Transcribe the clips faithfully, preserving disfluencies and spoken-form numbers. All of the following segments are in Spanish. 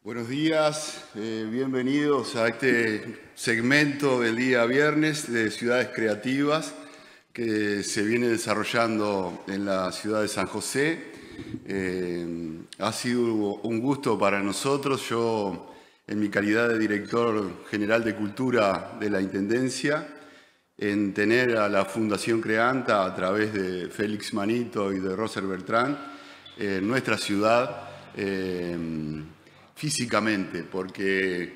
Buenos días, eh, bienvenidos a este segmento del día viernes de Ciudades Creativas que se viene desarrollando en la ciudad de San José. Eh, ha sido un gusto para nosotros, yo en mi calidad de director general de Cultura de la Intendencia, en tener a la Fundación Creanta a través de Félix Manito y de Roser Bertrán en nuestra ciudad, eh, físicamente, porque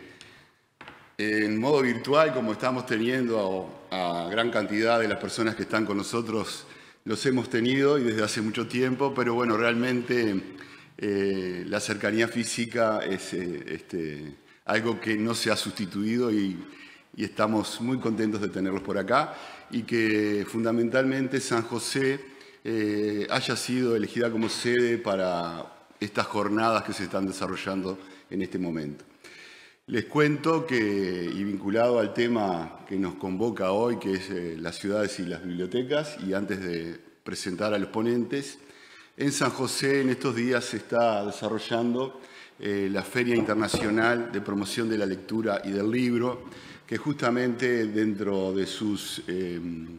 en modo virtual, como estamos teniendo a, a gran cantidad de las personas que están con nosotros, los hemos tenido y desde hace mucho tiempo, pero bueno, realmente eh, la cercanía física es eh, este, algo que no se ha sustituido y, y estamos muy contentos de tenerlos por acá y que fundamentalmente San José eh, haya sido elegida como sede para estas jornadas que se están desarrollando en este momento. Les cuento que, y vinculado al tema que nos convoca hoy, que es eh, las ciudades y las bibliotecas, y antes de presentar a los ponentes, en San José en estos días se está desarrollando eh, la Feria Internacional de Promoción de la Lectura y del Libro, que justamente dentro de sus eh,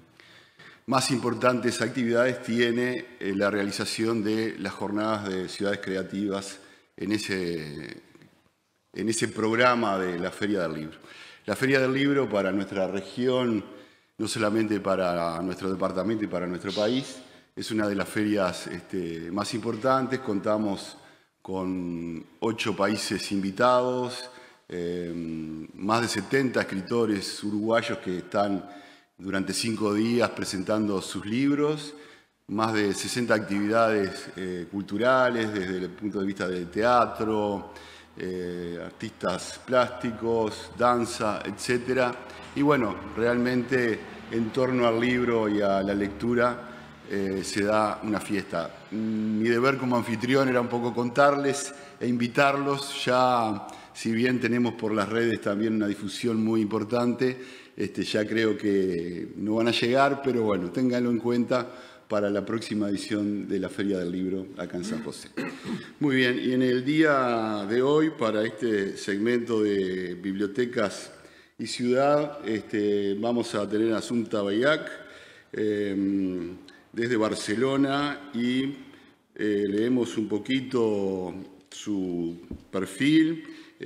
más importantes actividades tiene eh, la realización de las jornadas de ciudades creativas en ese, en ese programa de la Feria del Libro. La Feria del Libro para nuestra región, no solamente para nuestro departamento y para nuestro país, es una de las ferias este, más importantes. Contamos con ocho países invitados, eh, más de setenta escritores uruguayos que están durante cinco días presentando sus libros, más de sesenta actividades eh, culturales desde el punto de vista del teatro, eh, artistas plásticos, danza, etcétera. Y bueno, realmente en torno al libro y a la lectura eh, se da una fiesta. Mi deber como anfitrión era un poco contarles e invitarlos. Ya, si bien tenemos por las redes también una difusión muy importante, Este, ya creo que no van a llegar, pero bueno, ténganlo en cuenta para la próxima edición de la Feria del Libro acá en San José. Muy bien, y en el día de hoy, para este segmento de bibliotecas y ciudad, este, vamos a tener a Assumpta Bayac eh, desde Barcelona y eh, leemos un poquito su perfil.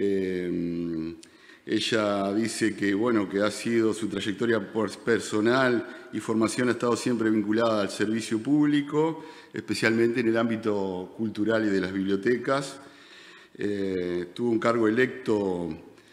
Eh, Ella dice que, bueno, que ha sido su trayectoria personal y formación ha estado siempre vinculada al servicio público, especialmente en el ámbito cultural y de las bibliotecas. Eh, tuvo un cargo electo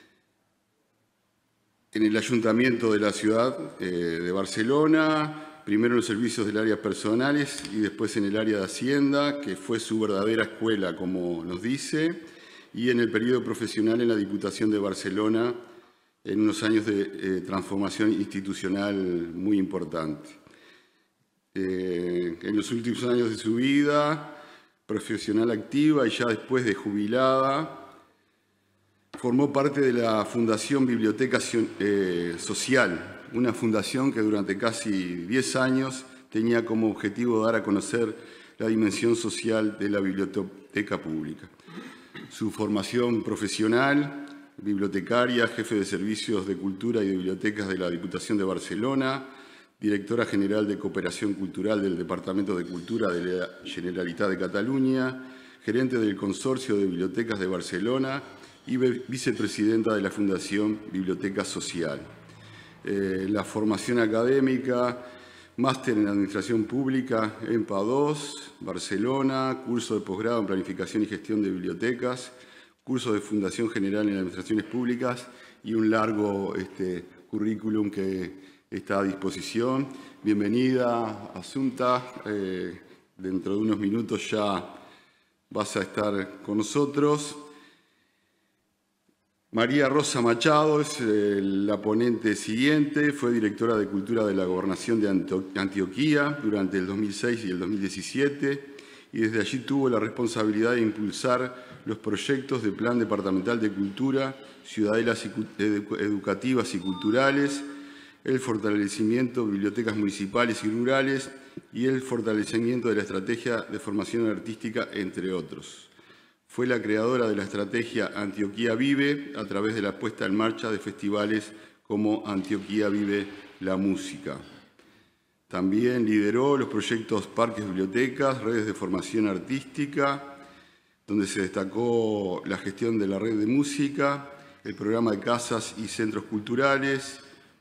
en el ayuntamiento de la ciudad eh, de Barcelona, primero en los servicios del área personales y después en el área de Hacienda, que fue su verdadera escuela, como nos dice, y en el periodo profesional en la Diputación de Barcelona, en unos años de eh, transformación institucional muy importante. Eh, en los últimos años de su vida profesional activa y ya después de jubilada, formó parte de la Fundación Biblioteca eh, Social, una fundación que durante casi diez años tenía como objetivo dar a conocer la dimensión social de la biblioteca pública. Su formación profesional, bibliotecaria, jefe de servicios de cultura y de bibliotecas de la Diputación de Barcelona, directora general de Cooperación Cultural del Departamento de Cultura de la Generalitat de Cataluña, gerente del Consorcio de Bibliotecas de Barcelona y vicepresidenta de la Fundación Biblioteca Social. Eh, la formación académica, máster en Administración Pública, EMPA dos, Barcelona, curso de posgrado en Planificación y Gestión de Bibliotecas, curso de Fundación General en Administraciones Públicas y un largo este, currículum que está a disposición. Bienvenida, Assumpta. Eh, dentro de unos minutos ya vas a estar con nosotros. María Rosa Machado es eh, la ponente siguiente, fue directora de Cultura de la Gobernación de Antioquia durante el dos mil seis y el dos mil diecisiete y desde allí tuvo la responsabilidad de impulsar los proyectos de Plan Departamental de Cultura, Ciudadelas Educativas y Culturales, el fortalecimiento de bibliotecas municipales y rurales y el fortalecimiento de la estrategia de formación artística, entre otros. Fue la creadora de la estrategia Antioquía Vive a través de la puesta en marcha de festivales como Antioquía Vive la Música. También lideró los proyectos Parques Bibliotecas, redes de formación artística, donde se destacó la gestión de la red de música, el programa de casas y centros culturales,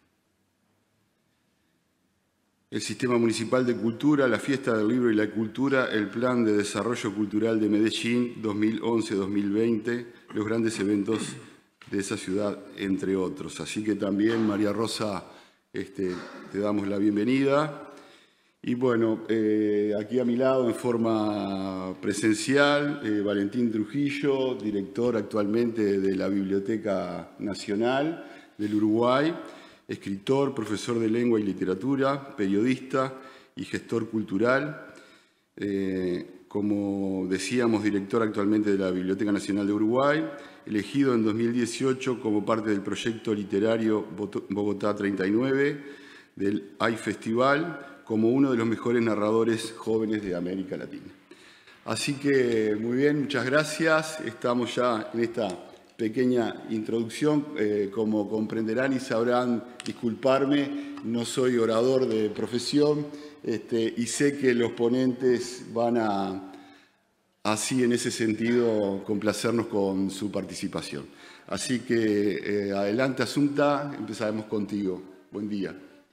el Sistema Municipal de Cultura, la Fiesta del Libro y la Cultura, el Plan de Desarrollo Cultural de Medellín dos mil once a dos mil veinte, los grandes eventos de esa ciudad, entre otros. Así que también, María Rosa, este, te damos la bienvenida. Y bueno, eh, aquí a mi lado, en forma presencial, eh, Valentín Trujillo, director actualmente de la Biblioteca Nacional del Uruguay, escritor, profesor de lengua y literatura, periodista y gestor cultural. Eh, como decíamos, director actualmente de la Biblioteca Nacional de Uruguay, elegido en dos mil dieciocho como parte del proyecto literario Bogotá treinta y nueve del A I Festival, como uno de los mejores narradores jóvenes de América Latina. Así que, muy bien, muchas gracias. Estamos ya en esta pequeña introducción. Eh, como comprenderán y sabrán, disculparme, no soy orador de profesión este, y sé que los ponentes van a, así en ese sentido, complacernos con su participación. Así que, eh, adelante, Asunta, empezaremos contigo. Buen día.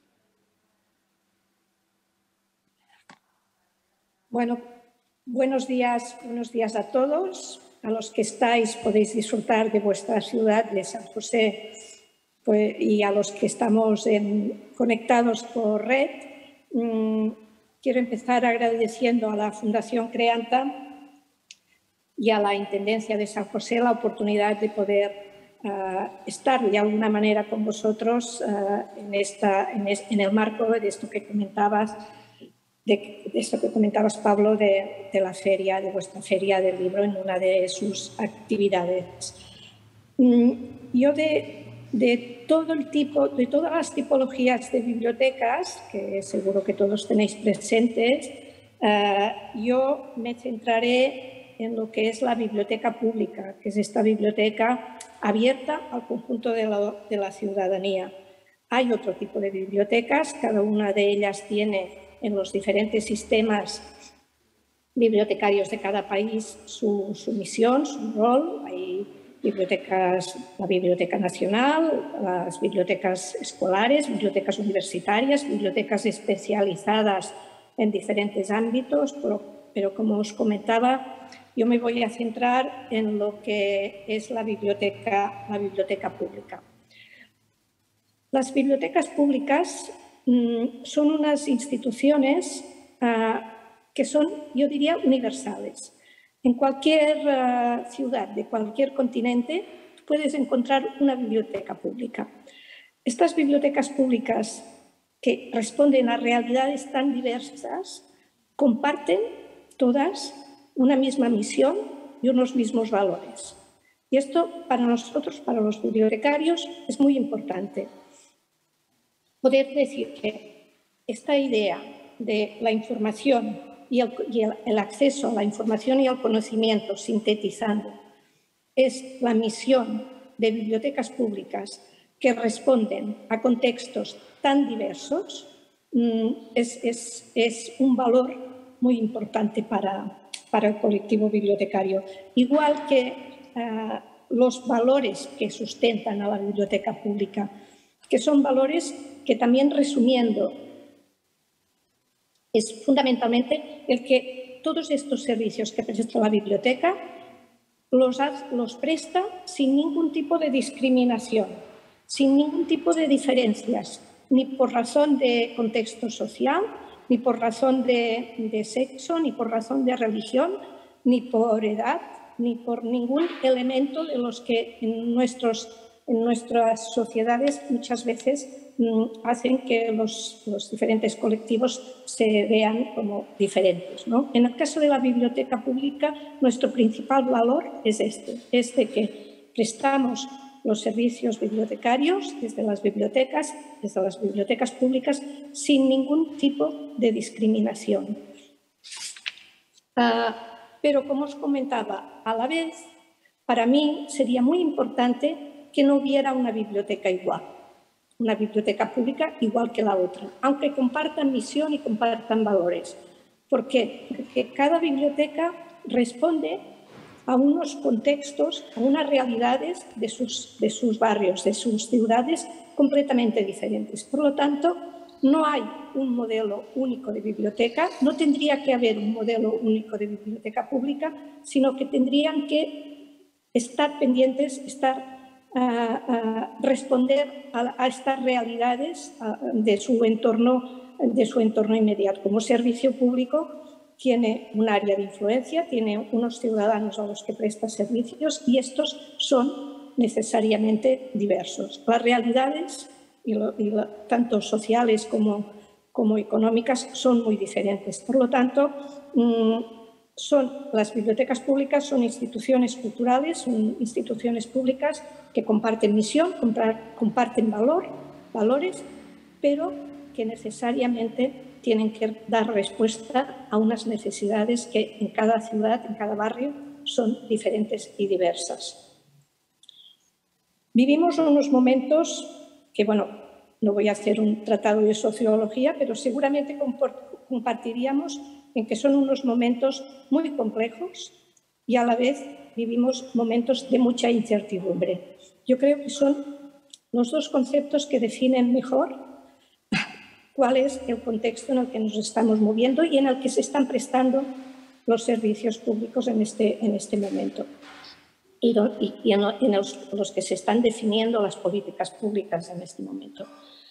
Bueno, buenos días, buenos días a todos. A los que estáis podéis disfrutar de vuestra ciudad de San José, pues, y a los que estamos en, conectados por red. Mmm, quiero empezar agradeciendo a la Fundación Creanta y a la Intendencia de San José la oportunidad de poder uh, estar de alguna manera con vosotros uh, en, esta, en, es, en el marco de esto que comentabas, de, de esto que comentabas, Pablo, de, de la feria, de vuestra feria del libro en una de sus actividades. Mm, yo de, de todo el tipo, de todas las tipologías de bibliotecas, que seguro que todos tenéis presentes, uh, yo me centraré en lo que es la biblioteca pública, que es esta biblioteca abierta al conjunto de la, de la ciudadanía. Hay otro tipo de bibliotecas, cada una de ellas tiene en los diferentes sistemas bibliotecarios de cada país su, su misión, su rol. Hay bibliotecas, la Biblioteca Nacional, las bibliotecas escolares, bibliotecas universitarias, bibliotecas especializadas en diferentes ámbitos, pero, pero como os comentaba, yo me voy a centrar en lo que es la biblioteca, la biblioteca pública. Las bibliotecas públicas mmm, son unas instituciones uh, que son, yo diría, universales. En cualquier uh, ciudad de cualquier continente puedes encontrar una biblioteca pública. Estas bibliotecas públicas, que responden a realidades tan diversas, comparten todas una misma misión y unos mismos valores. Y esto para nosotros, para los bibliotecarios, es muy importante. Poder decir que esta idea de la información y el, y el, el acceso a la información y al conocimiento, sintetizando, es la misión de bibliotecas públicas que responden a contextos tan diversos, es, es, es un valor muy importante para, para el colectivo bibliotecario. Igual que uh, los valores que sustentan a la biblioteca pública, que son valores que también, resumiendo, es fundamentalmente el que todos estos servicios que presta la biblioteca los, los presta sin ningún tipo de discriminación, sin ningún tipo de diferencias, ni por razón de contexto social, ni por razón de, de sexo, ni por razón de religión, ni por edad, ni por ningún elemento de los que en, nuestros, en nuestras sociedades muchas veces mmm, hacen que los, los diferentes colectivos se vean como diferentes, ¿no? En el caso de la biblioteca pública, nuestro principal valor es este, es de que prestamos los servicios bibliotecarios desde las bibliotecas, desde las bibliotecas públicas, sin ningún tipo de discriminación. Uh, Pero, como os comentaba, a la vez, para mí sería muy importante que no hubiera una biblioteca igual, una biblioteca pública igual que la otra, aunque compartan misión y compartan valores. ¿Por qué? Porque cada biblioteca responde a unos contextos, a unas realidades de sus, de sus barrios, de sus ciudades completamente diferentes. Por lo tanto, no hay un modelo único de biblioteca, no tendría que haber un modelo único de biblioteca pública, sino que tendrían que estar pendientes, estar, uh, uh, responder a, a estas realidades uh, de, su entorno, de su entorno inmediato. Como servicio público, tiene un área de influencia, tiene unos ciudadanos a los que presta servicios y estos son necesariamente diversos. Las realidades, y lo, y lo, tanto sociales como, como económicas, son muy diferentes. Por lo tanto, mmm, son, las bibliotecas públicas son instituciones culturales, son instituciones públicas que comparten misión, comparten valor, valores, pero que necesariamente tienen que dar respuesta a unas necesidades que en cada ciudad, en cada barrio, son diferentes y diversas. Vivimos unos momentos que, bueno, no voy a hacer un tratado de sociología, pero seguramente compartiríamos en que son unos momentos muy complejos y a la vez vivimos momentos de mucha incertidumbre. Yo creo que son los dos conceptos que definen mejor cuál es el contexto en el que nos estamos moviendo y en el que se están prestando los servicios públicos en este, en este momento y, y, y en, en los, los que se están definiendo las políticas públicas en este momento.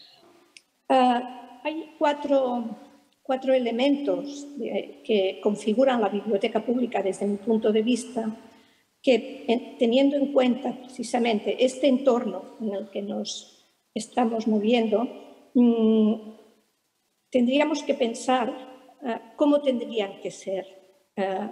Uh, hay cuatro, cuatro elementos de, que configuran la biblioteca pública desde mi punto de vista que, en, teniendo en cuenta precisamente este entorno en el que nos estamos moviendo, mmm, tendríamos que pensar uh, cómo tendrían que ser. Uh,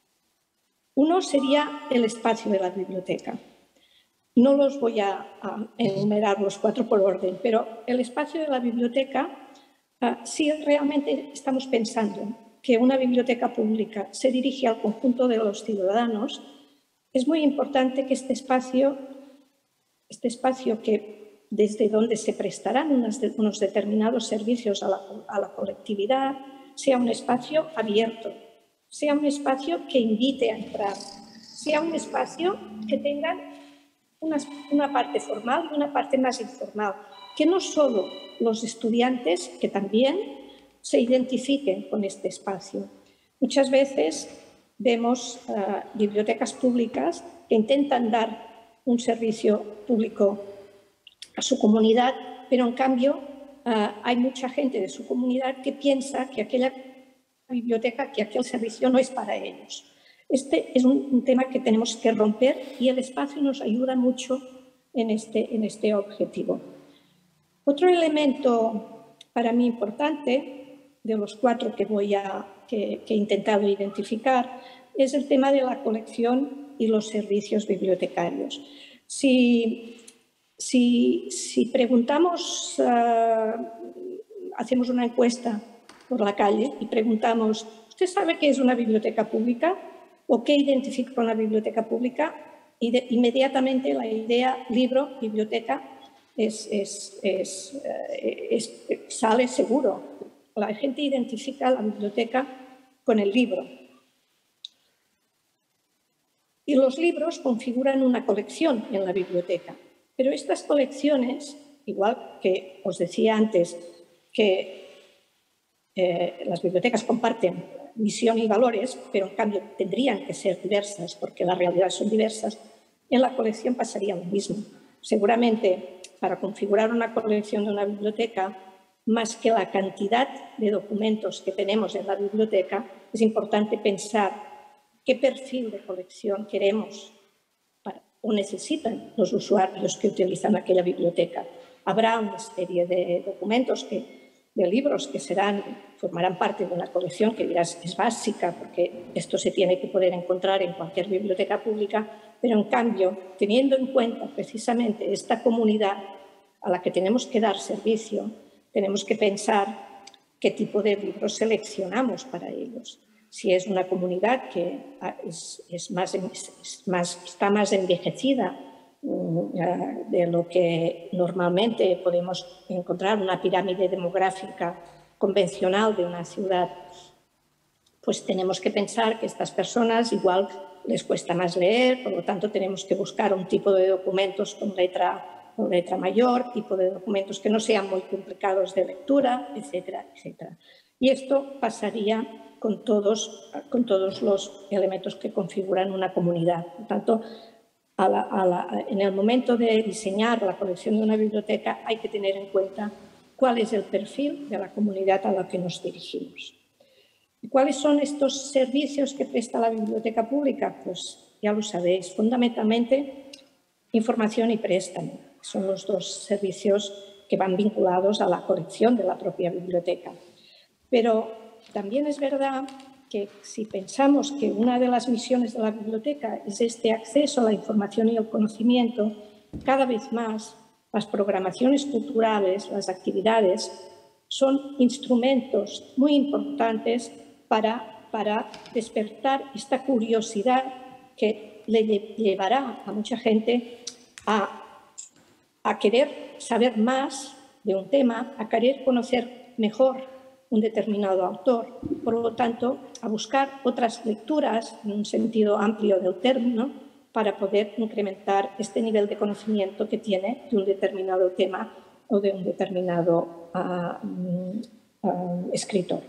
uno sería el espacio de la biblioteca. No los voy a, a enumerar los cuatro por orden, pero el espacio de la biblioteca, uh, si realmente estamos pensando que una biblioteca pública se dirige al conjunto de los ciudadanos, es muy importante que este espacio, este espacio que desde donde se prestarán unos, unos determinados servicios a la, a la colectividad, sea un espacio abierto, sea un espacio que invite a entrar, sea un espacio que tenga una, una parte formal y una parte más informal, que no solo los estudiantes, que también se identifiquen con este espacio. Muchas veces vemos uh, bibliotecas públicas que intentan dar un servicio público a su comunidad, pero en cambio uh, hay mucha gente de su comunidad que piensa que aquella biblioteca, que aquel servicio no es para ellos. Este es un, un tema que tenemos que romper y el espacio nos ayuda mucho en este, en este objetivo. Otro elemento para mí importante, de los cuatro que, voy a, que, que he intentado identificar, es el tema de la colección y los servicios bibliotecarios. Si Si, si preguntamos, uh, hacemos una encuesta por la calle y preguntamos, ¿usted sabe qué es una biblioteca pública o qué identifica con la biblioteca pública? Y de, inmediatamente la idea libro, biblioteca, es, es, es, es, es, sale seguro. La gente identifica la biblioteca con el libro. Y los libros configuran una colección en la biblioteca. Pero estas colecciones, igual que os decía antes, que eh, las bibliotecas comparten misión y valores, pero en cambio tendrían que ser diversas porque las realidades son diversas, en la colección pasaría lo mismo. Seguramente, para configurar una colección de una biblioteca, más que la cantidad de documentos que tenemos en la biblioteca, es importante pensar qué perfil de colección queremos o necesitan los usuarios que utilizan aquella biblioteca. Habrá una serie de documentos, que, de libros que serán, formarán parte de una colección que dirás es básica porque esto se tiene que poder encontrar en cualquier biblioteca pública, pero en cambio, teniendo en cuenta precisamente esta comunidad a la que tenemos que dar servicio, tenemos que pensar qué tipo de libros seleccionamos para ellos. si es una comunidad que es, es más, es más, está más envejecida de lo que normalmente podemos encontrar, una pirámide demográfica convencional de una ciudad, pues tenemos que pensar que estas personas igual les cuesta más leer, por lo tanto tenemos que buscar un tipo de documentos con letra, con letra mayor, tipo de documentos que no sean muy complicados de lectura, etcétera, etcétera. Y esto pasaría con todos, con todos los elementos que configuran una comunidad. Por tanto, a la, a la, en el momento de diseñar la colección de una biblioteca hay que tener en cuenta cuál es el perfil de la comunidad a la que nos dirigimos. ¿Cuáles son estos servicios que presta la biblioteca pública? Pues ya lo sabéis, fundamentalmente información y préstamo. Son los dos servicios que van vinculados a la colección de la propia biblioteca. Pero también es verdad que si pensamos que una de las misiones de la biblioteca es este acceso a la información y el conocimiento, cada vez más las programaciones culturales, las actividades, son instrumentos muy importantes para, para despertar esta curiosidad que le llevará a mucha gente a, a querer saber más de un tema, a querer conocer mejor un determinado autor, por lo tanto, a buscar otras lecturas en un sentido amplio del término para poder incrementar este nivel de conocimiento que tiene de un determinado tema o de un determinado uh, uh, escritor.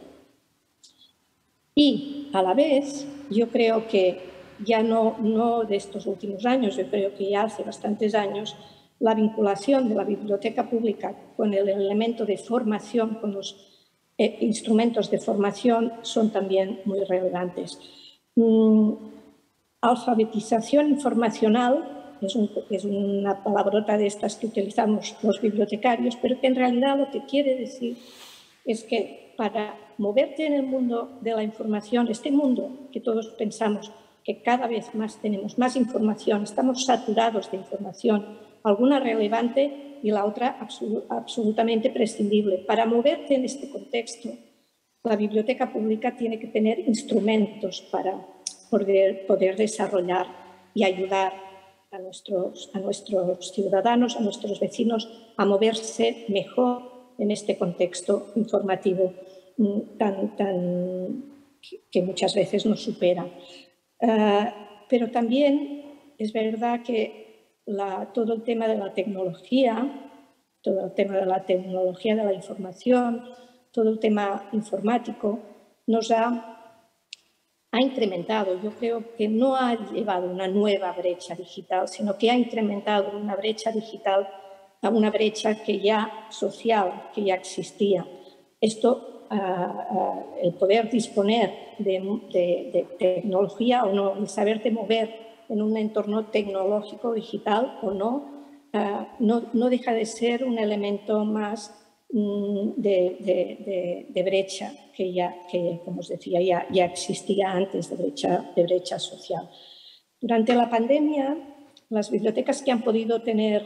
Y, a la vez, yo creo que ya no, no de estos últimos años, yo creo que ya hace bastantes años, la vinculación de la biblioteca pública con el elemento de formación, con los Eh, instrumentos de formación son también muy relevantes. Mm, alfabetización informacional es, un, es una palabrota de estas que utilizamos los bibliotecarios, pero que en realidad lo que quiere decir es que para moverte en el mundo de la información, este mundo que todos pensamos que cada vez más tenemos más información, estamos saturados de información, alguna relevante y la otra absolut, absolutamente prescindible. Para moverte en este contexto, la biblioteca pública tiene que tener instrumentos para poder, poder desarrollar y ayudar a nuestros, a nuestros ciudadanos, a nuestros vecinos, a moverse mejor en este contexto informativo tan, tan, que muchas veces nos supera. Uh, pero también es verdad que La, todo el tema de la tecnología, todo el tema de la tecnología de la información, todo el tema informático, nos ha, ha incrementado. Yo creo que no ha llevado una nueva brecha digital, sino que ha incrementado una brecha digital a una brecha que ya social, que ya existía. Esto, uh, uh, el poder disponer de, de, de tecnología o no, el saberte mover en un entorno tecnológico digital o no, uh, no, no deja de ser un elemento más mm, de, de, de, de brecha que ya, que, como os decía, ya, ya existía antes de brecha, de brecha social. Durante la pandemia, las bibliotecas que han podido tener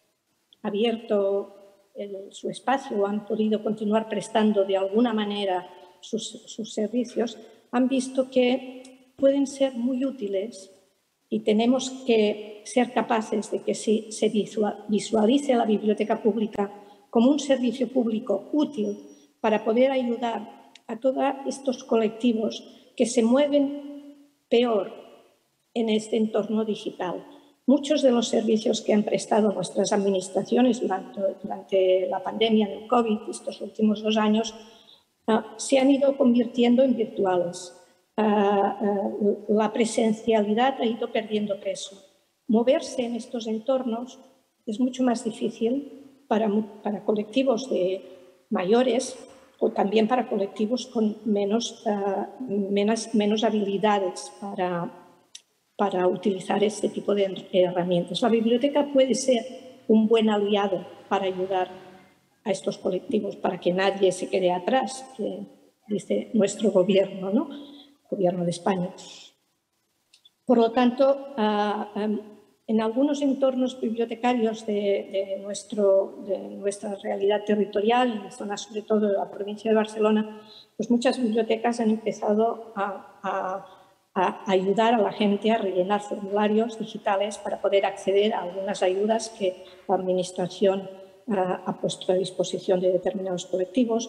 abierto el, su espacio o han podido continuar prestando de alguna manera sus, sus servicios, han visto que pueden ser muy útiles. Y tenemos que ser capaces de que se, se visualice la biblioteca pública como un servicio público útil para poder ayudar a todos estos colectivos que se mueven peor en este entorno digital. Muchos de los servicios que han prestado nuestras administraciones durante, durante la pandemia del COVID, estos últimos dos años, uh, se han ido convirtiendo en virtuales. Uh, uh, la presencialidad ha ido perdiendo peso. Moverse en estos entornos es mucho más difícil para, para colectivos de mayores o también para colectivos con menos, uh, menos, menos habilidades para, para utilizar este tipo de herramientas. La biblioteca puede ser un buen aliado para ayudar a estos colectivos, para que nadie se quede atrás, que dice nuestro gobierno, ¿no? Gobierno de España. Por lo tanto, uh, um, en algunos entornos bibliotecarios de, de, nuestro, de nuestra realidad territorial, en zonas sobre todo de la provincia de Barcelona, pues muchas bibliotecas han empezado a, a, a ayudar a la gente a rellenar formularios digitales para poder acceder a algunas ayudas que la Administración a, ha puesto a disposición de determinados colectivos,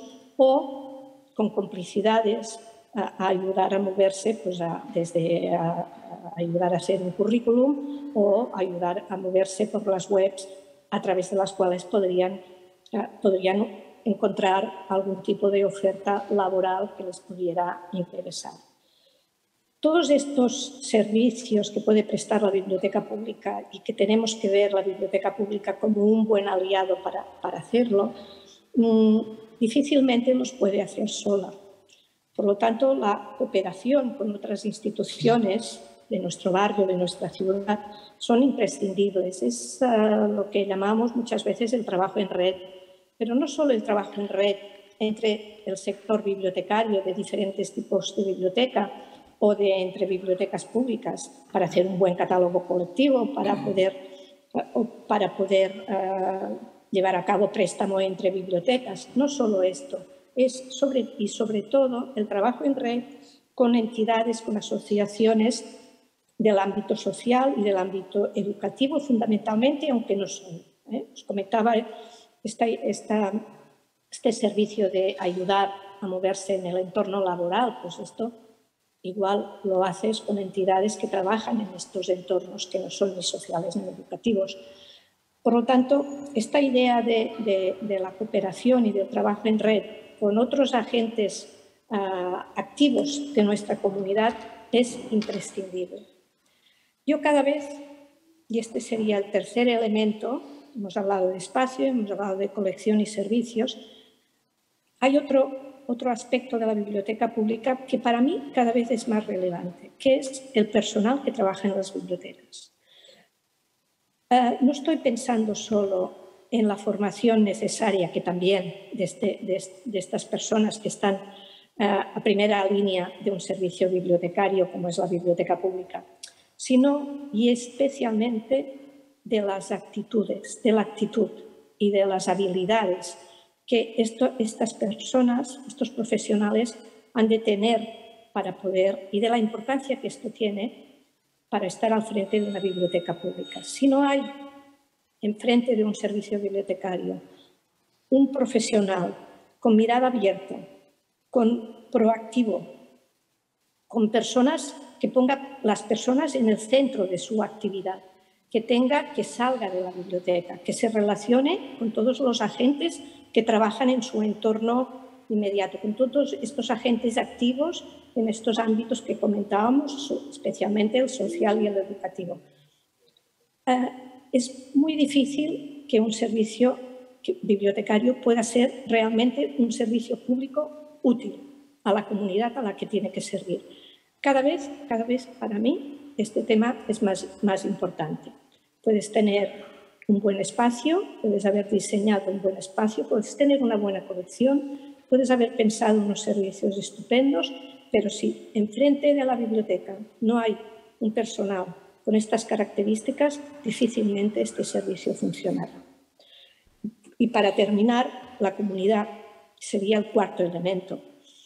o con complicidades a, a ayudar a moverse, pues a, desde a, a ayudar a hacer un currículum o ayudar a moverse por las webs a través de las cuales podrían, uh, podrían encontrar algún tipo de oferta laboral que les pudiera interesar. Todos estos servicios que puede prestar la biblioteca pública y que tenemos que ver la biblioteca pública como un buen aliado para, para hacerlo, mmm, difícilmente los puede hacer sola. Por lo tanto, la cooperación con otras instituciones de nuestro barrio, de nuestra ciudad, son imprescindibles. Es uh, lo que llamamos muchas veces el trabajo en red, pero no solo el trabajo en red entre el sector bibliotecario de diferentes tipos de biblioteca o de entre bibliotecas públicas para hacer un buen catálogo colectivo, para poder, uh, para poder uh, llevar a cabo préstamo entre bibliotecas. No solo esto, es sobre, y sobre todo el trabajo en red con entidades, con asociaciones del ámbito social y del ámbito educativo fundamentalmente, aunque no solo. ¿eh? Os comentaba esta, esta, este servicio de ayudar a moverse en el entorno laboral, pues esto igual lo haces con entidades que trabajan en estos entornos que no son ni sociales ni educativos. Por lo tanto, esta idea de, de, de la cooperación y del trabajo en red con otros agentes uh, activos de nuestra comunidad es imprescindible. Yo cada vez, y este sería el tercer elemento, hemos hablado de espacio, hemos hablado de colección y servicios, hay otro, otro aspecto de la biblioteca pública que para mí cada vez es más relevante, que es el personal que trabaja en las bibliotecas. Uh, no estoy pensando solo en la formación necesaria, que también de, este, de, de estas personas que están uh, a primera línea de un servicio bibliotecario como es la biblioteca pública, sino y especialmente de las actitudes, de la actitud y de las habilidades que esto, estas personas, estos profesionales han de tener para poder, y de la importancia que esto tiene para estar al frente de una biblioteca pública. Si no hay enfrente de un servicio bibliotecario un profesional con mirada abierta, con proactivo, con personas que ponga las personas en el centro de su actividad, que tenga, que salga de la biblioteca, que se relacione con todos los agentes que trabajan en su entorno inmediato, con todos estos agentes activos en estos ámbitos que comentábamos, especialmente el social y el educativo. Uh, es muy difícil que un servicio bibliotecario pueda ser realmente un servicio público útil a la comunidad a la que tiene que servir. Cada vez, cada vez para mí este tema es más, más importante. Puedes tener un buen espacio, puedes haber diseñado un buen espacio, puedes tener una buena colección, puedes haber pensado unos servicios estupendos, pero si enfrente de la biblioteca no hay un personal con estas características, difícilmente este servicio funcionará. Y para terminar, la comunidad sería el cuarto elemento.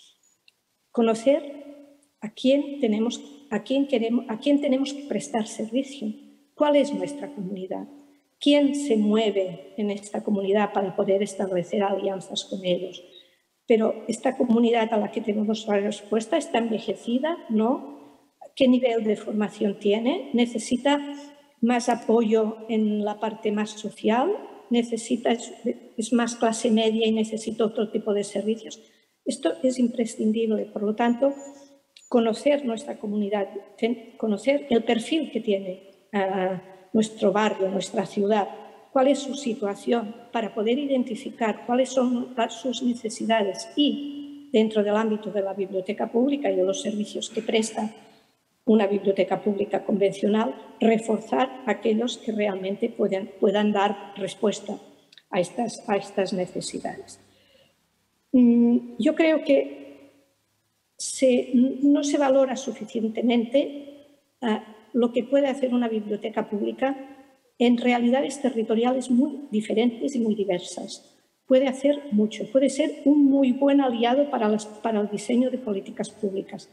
Conocer a quién tenemos, a quién queremos, a quién tenemos que prestar servicio. ¿Cuál es nuestra comunidad? ¿Quién se mueve en esta comunidad para poder establecer alianzas con ellos? Pero esta comunidad a la que tenemos la respuesta está envejecida, ¿no? ¿Qué nivel de formación tiene? ¿Necesita más apoyo en la parte más social? ¿Necesita, es, es más clase media y necesita otro tipo de servicios? Esto es imprescindible. Por lo tanto, conocer nuestra comunidad, conocer el perfil que tiene uh, nuestro barrio, nuestra ciudad, cuál es su situación, para poder identificar cuáles son sus necesidades y, dentro del ámbito de la biblioteca pública y de los servicios que presta una biblioteca pública convencional, reforzar aquellos que realmente puedan, puedan dar respuesta a estas, a estas necesidades. Yo creo que se, no se valora suficientemente uh, lo que puede hacer una biblioteca pública en realidades territoriales muy diferentes y muy diversas. Puede hacer mucho, puede ser un muy buen aliado para, las, para el diseño de políticas públicas.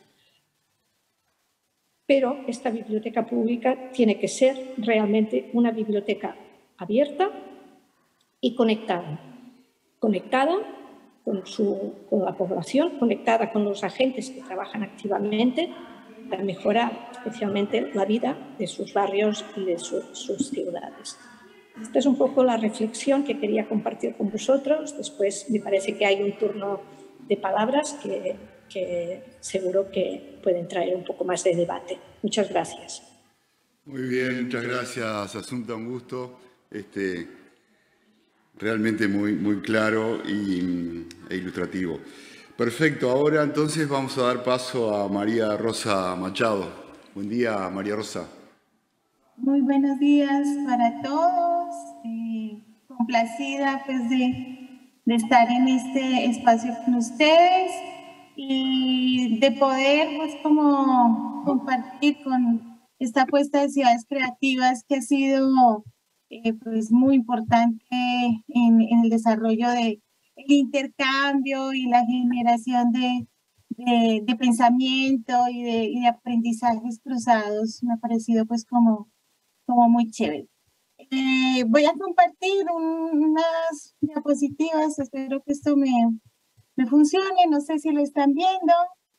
Pero esta biblioteca pública tiene que ser realmente una biblioteca abierta y conectada. Conectada con, su, con la población, conectada con los agentes que trabajan activamente para mejorar especialmente la vida de sus barrios y de su, sus ciudades. Esta es un poco la reflexión que quería compartir con vosotros. Después me parece que hay un turno de palabras que, que seguro que pueden traer un poco más de debate. Muchas gracias. Muy bien, muchas gracias, Asunta, un gusto. Este, realmente muy, muy claro y, e ilustrativo. Perfecto, ahora entonces vamos a dar paso a María Rosa Machado. Buen día, María Rosa. Muy buenos días para todos. Eh, complacida pues de, de estar en este espacio con ustedes y de poder pues como compartir con esta apuesta de ciudades creativas que ha sido eh, pues muy importante en, en el desarrollo de el intercambio y la generación de, de, de pensamiento y de, y de aprendizajes cruzados. Me ha parecido pues como como muy chévere. Eh, voy a compartir un, unas diapositivas, espero que esto me, me funcione, no sé si lo están viendo.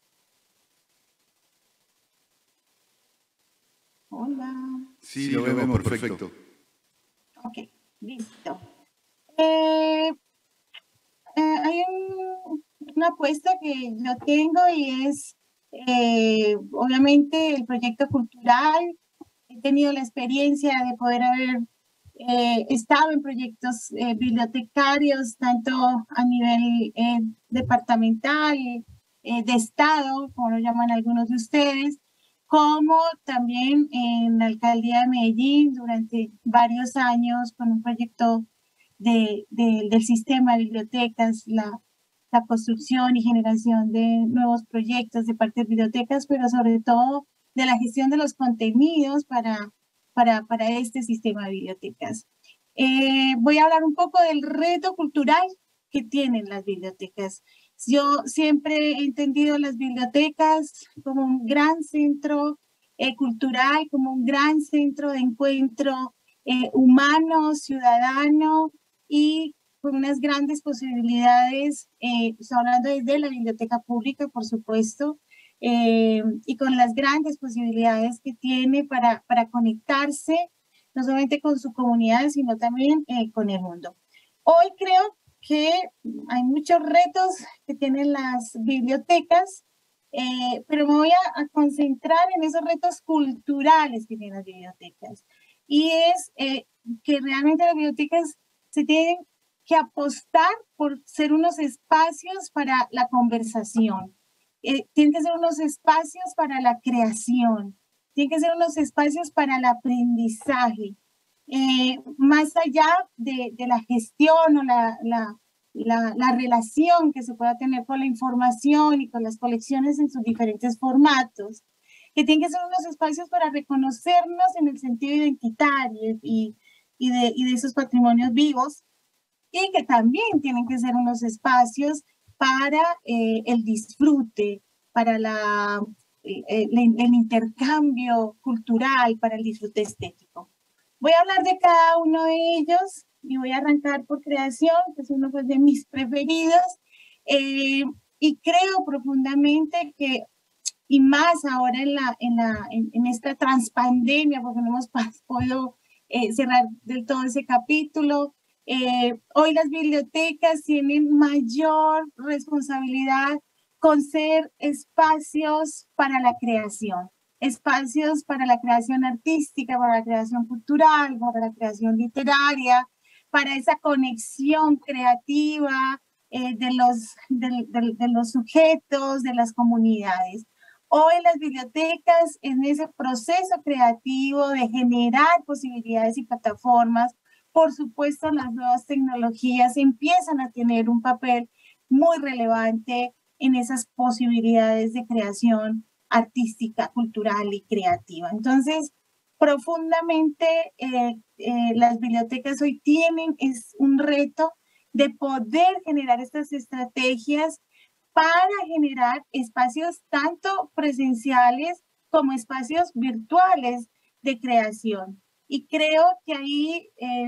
Hola. Sí, lo vemos, perfecto. Ok, listo. Eh, eh, hay un, una apuesta que yo tengo y es, eh, obviamente, el proyecto cultural. He tenido la experiencia de poder haber eh, estado en proyectos eh, bibliotecarios, tanto a nivel eh, departamental, eh, de estado, como lo llaman algunos de ustedes, como también en la alcaldía de Medellín durante varios años con un proyecto de, de, del sistema de bibliotecas, la, la construcción y generación de nuevos proyectos de parte de bibliotecas, pero sobre todo de la gestión de los contenidos para, para, para este sistema de bibliotecas. Eh, voy a hablar un poco del reto cultural que tienen las bibliotecas. Yo siempre he entendido las bibliotecas como un gran centro eh, cultural, como un gran centro de encuentro eh, humano, ciudadano y con unas grandes posibilidades, eh, estoy hablando desde la biblioteca pública, por supuesto, Eh, y con las grandes posibilidades que tiene para, para conectarse, no solamente con su comunidad, sino también eh, con el mundo. Hoy creo que hay muchos retos que tienen las bibliotecas, eh, pero me voy a, a concentrar en esos retos culturales que tienen las bibliotecas. Y es eh, que realmente las bibliotecas se tienen que apostar por ser unos espacios para la conversación. Eh, tienen que ser unos espacios para la creación, tienen que ser unos espacios para el aprendizaje, eh, más allá de, de la gestión o la, la, la, la relación que se pueda tener con la información y con las colecciones en sus diferentes formatos, que tienen que ser unos espacios para reconocernos en el sentido identitario y, y, de, y de esos patrimonios vivos, y que también tienen que ser unos espacios para eh, el disfrute, para la, el, el, el intercambio cultural, para el disfrute estético. Voy a hablar de cada uno de ellos y voy a arrancar por creación, que es uno pues, de mis preferidos, eh, y creo profundamente que, y más ahora en, la, en, la, en, en esta transpandemia, porque no hemos podido eh, cerrar del todo ese capítulo, Eh, hoy las bibliotecas tienen mayor responsabilidad con ser espacios para la creación, espacios para la creación artística, para la creación cultural, para la creación literaria, para esa conexión creativa eh, de, los, de, de, de los sujetos, de las comunidades. Hoy las bibliotecas en ese proceso creativo de generar posibilidades y plataformas, por supuesto, las nuevas tecnologías empiezan a tener un papel muy relevante en esas posibilidades de creación artística, cultural y creativa. Entonces, profundamente, eh, eh, las bibliotecas hoy tienen es un reto de poder generar estas estrategias para generar espacios tanto presenciales como espacios virtuales de creación. Y creo que hay eh,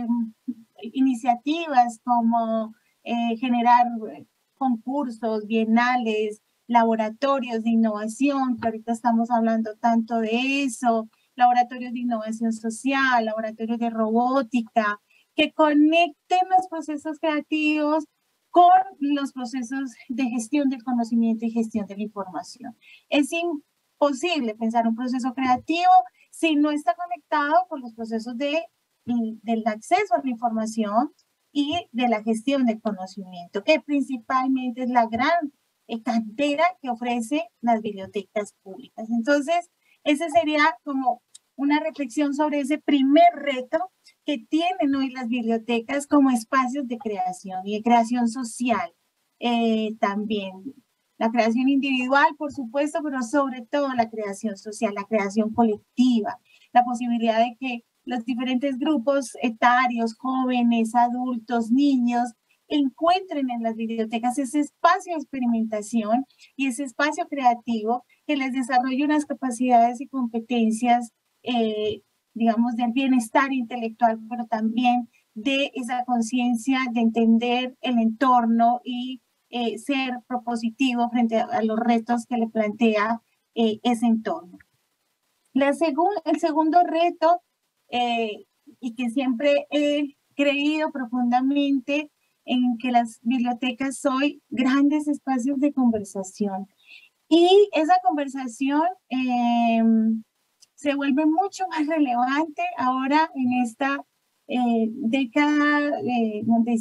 iniciativas como eh, generar concursos, bienales, laboratorios de innovación, que ahorita estamos hablando tanto de eso, laboratorios de innovación social, laboratorios de robótica, que conecten los procesos creativos con los procesos de gestión del conocimiento y gestión de la información. Es imposible pensar un proceso creativo si no está conectado con los procesos de, del acceso a la información y de la gestión del conocimiento, que principalmente es la gran eh, cantera que ofrece las bibliotecas públicas. Entonces, ese sería como una reflexión sobre ese primer reto que tienen hoy las bibliotecas como espacios de creación y de creación social eh, también. La creación individual, por supuesto, pero sobre todo la creación social, la creación colectiva, la posibilidad de que los diferentes grupos etarios, jóvenes, adultos, niños, encuentren en las bibliotecas ese espacio de experimentación y ese espacio creativo que les desarrolle unas capacidades y competencias Eh, digamos, del bienestar intelectual, pero también de esa conciencia de entender el entorno y eh, ser propositivo frente a, a los retos que le plantea eh, ese entorno. La segun, el segundo reto, eh, y que siempre he creído profundamente en que las bibliotecas son grandes espacios de conversación. Y esa conversación eh, se vuelve mucho más relevante ahora en esta eh, década eh, donde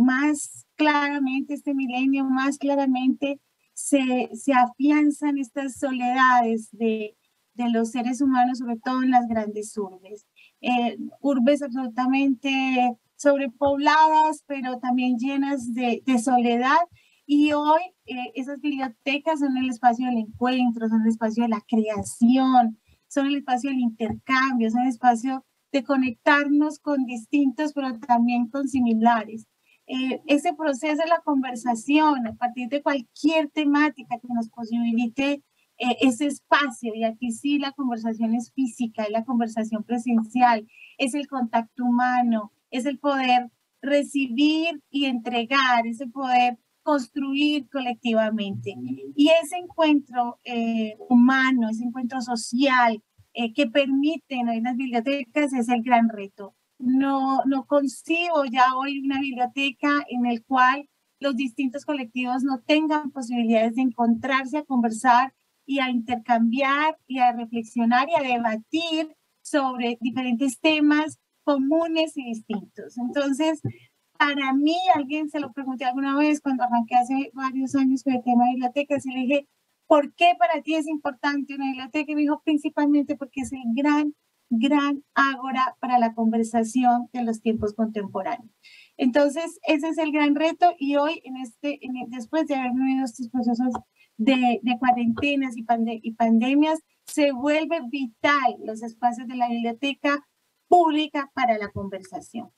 más claramente, este milenio, más claramente se, se afianzan estas soledades de, de los seres humanos, sobre todo en las grandes urbes. Eh, urbes absolutamente sobrepobladas, pero también llenas de, de soledad. Y hoy eh, esas bibliotecas son el espacio del encuentro, son el espacio de la creación, son el espacio del intercambio, son el espacio de conectarnos con distintos, pero también con similares. Eh, ese proceso de la conversación a partir de cualquier temática que nos posibilite eh, ese espacio, y aquí sí la conversación es física, es la conversación presencial, es el contacto humano, es el poder recibir y entregar, es el poder construir colectivamente. Y ese encuentro eh, humano, ese encuentro social eh, que permiten hoy las bibliotecas es el gran reto. No, no concibo ya hoy una biblioteca en el cual los distintos colectivos no tengan posibilidades de encontrarse, a conversar y a intercambiar y a reflexionar y a debatir sobre diferentes temas comunes y distintos. Entonces, para mí, alguien se lo pregunté alguna vez cuando arranqué hace varios años con el tema de bibliotecas y le dije, ¿por qué para ti es importante una biblioteca? Y me dijo, principalmente porque es el gran, gran ágora para la conversación de los tiempos contemporáneos. Entonces, ese es el gran reto y hoy, en este, en el, después de haber vivido estos procesos de, de cuarentenas y, pande y pandemias, se vuelve vital los espacios de la biblioteca pública para la conversación.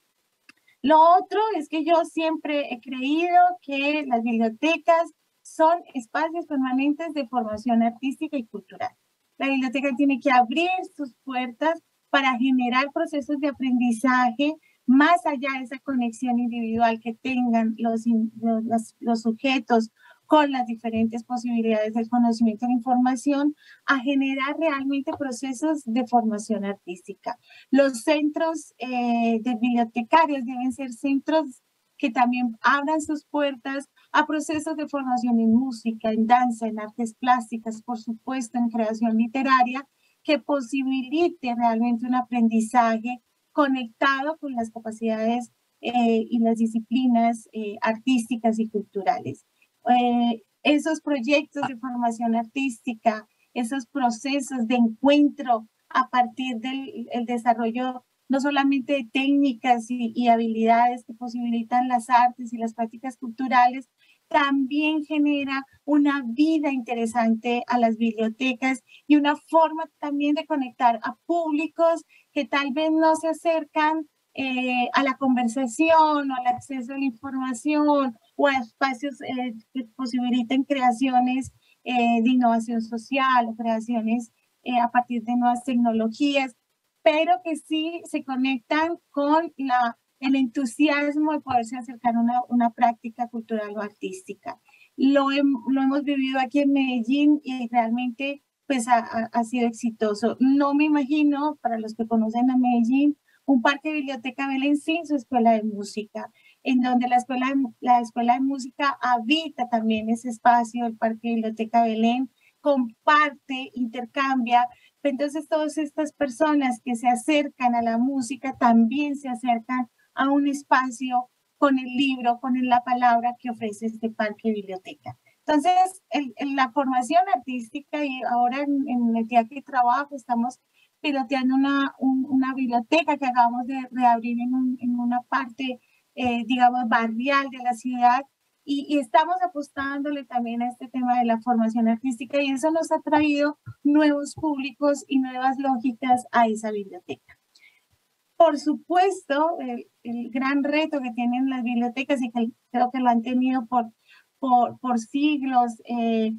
Lo otro es que yo siempre he creído que las bibliotecas son espacios permanentes de formación artística y cultural. La biblioteca tiene que abrir sus puertas para generar procesos de aprendizaje más allá de esa conexión individual que tengan los, los, los sujetos con las diferentes posibilidades del conocimiento de la información, a generar realmente procesos de formación artística. Los centros eh, de bibliotecarios deben ser centros que también abran sus puertas a procesos de formación en música, en danza, en artes plásticas, por supuesto, en creación literaria, que posibilite realmente un aprendizaje conectado con las capacidades eh, y las disciplinas eh, artísticas y culturales. Eh, esos proyectos de formación artística, esos procesos de encuentro a partir del el desarrollo no solamente de técnicas y, y habilidades que posibilitan las artes y las prácticas culturales, también genera una vida interesante a las bibliotecas y una forma también de conectar a públicos que tal vez no se acercan eh, a la conversación o al acceso a la información o a espacios eh, que posibiliten creaciones eh, de innovación social o creaciones eh, a partir de nuevas tecnologías, pero que sí se conectan con la, el entusiasmo de poderse acercar a una, una práctica cultural o artística. Lo, he, lo hemos vivido aquí en Medellín y realmente pues ha, ha sido exitoso. No me imagino, para los que conocen a Medellín, un parque biblioteca Belén sin su escuela de música, en donde la escuela, la escuela de música habita también ese espacio, el parque biblioteca Belén, comparte, intercambia. Entonces todas estas personas que se acercan a la música también se acercan a un espacio con el libro, con la palabra que ofrece este parque biblioteca. Entonces, el, el, la formación artística, y ahora en, en el día que trabajo estamos piloteando una, un, una biblioteca que acabamos de reabrir en, un, en una parte, eh, digamos, barrial de la ciudad, y, y estamos apostándole también a este tema de la formación artística, y eso nos ha traído nuevos públicos y nuevas lógicas a esa biblioteca. Por supuesto, el, el gran reto que tienen las bibliotecas, y que creo que lo han tenido por, por, por siglos, eh,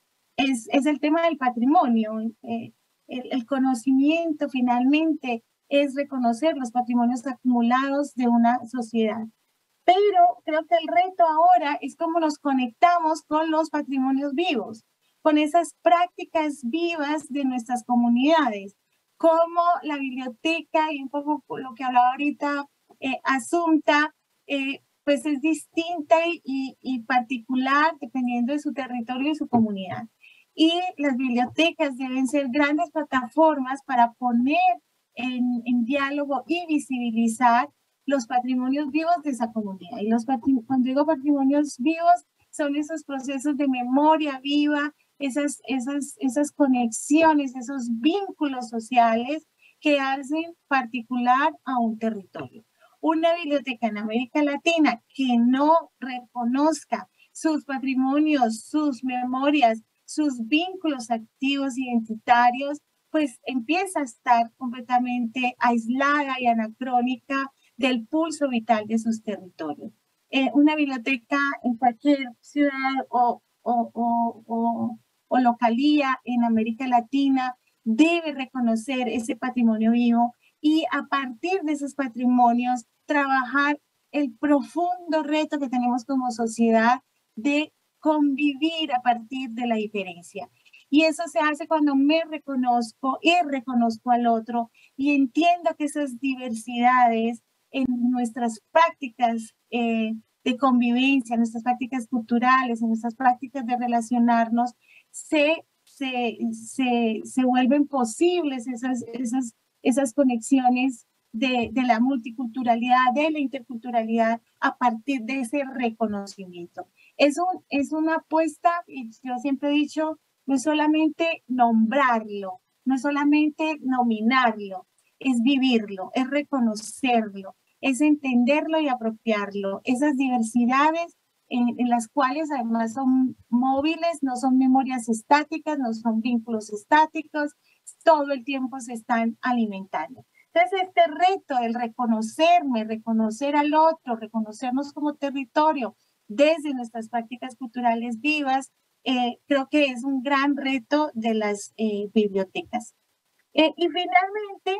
es, es el tema del patrimonio. Eh, el, el conocimiento finalmente es reconocer los patrimonios acumulados de una sociedad. Pero creo que el reto ahora es cómo nos conectamos con los patrimonios vivos, con esas prácticas vivas de nuestras comunidades, como la biblioteca y un poco lo que hablaba ahorita eh, Asunta, eh, pues es distinta y, y particular dependiendo de su territorio y su comunidad. Y las bibliotecas deben ser grandes plataformas para poner en, en diálogo y visibilizar los patrimonios vivos de esa comunidad. Y los cuando digo patrimonios vivos, son esos procesos de memoria viva, esas, esas, esas conexiones, esos vínculos sociales que hacen particular a un territorio. Una biblioteca en América Latina que no reconozca sus patrimonios, sus memorias, sus vínculos activos identitarios, pues empieza a estar completamente aislada y anacrónica del pulso vital de sus territorios. Eh, una biblioteca en cualquier ciudad o, o, o, o, o localía en América Latina debe reconocer ese patrimonio vivo y a partir de esos patrimonios trabajar el profundo reto que tenemos como sociedad de convivir a partir de la diferencia. Y eso se hace cuando me reconozco y reconozco al otro y entiendo que esas diversidades en nuestras prácticas eh, de convivencia, en nuestras prácticas culturales, en nuestras prácticas de relacionarnos, se, se, se, se vuelven posibles esas, esas, esas conexiones de, de la multiculturalidad, de la interculturalidad, a partir de ese reconocimiento. Es, un, es una apuesta, y yo siempre he dicho, no es solamente nombrarlo, no es solamente nominarlo, es vivirlo, es reconocerlo, es entenderlo y apropiarlo. Esas diversidades en, en las cuales además son móviles, no son memorias estáticas, no son vínculos estáticos, todo el tiempo se están alimentando. Entonces, este reto, el reconocerme, reconocer al otro, reconocernos como territorio desde nuestras prácticas culturales vivas, eh, creo que es un gran reto de las eh, bibliotecas. Eh, y finalmente,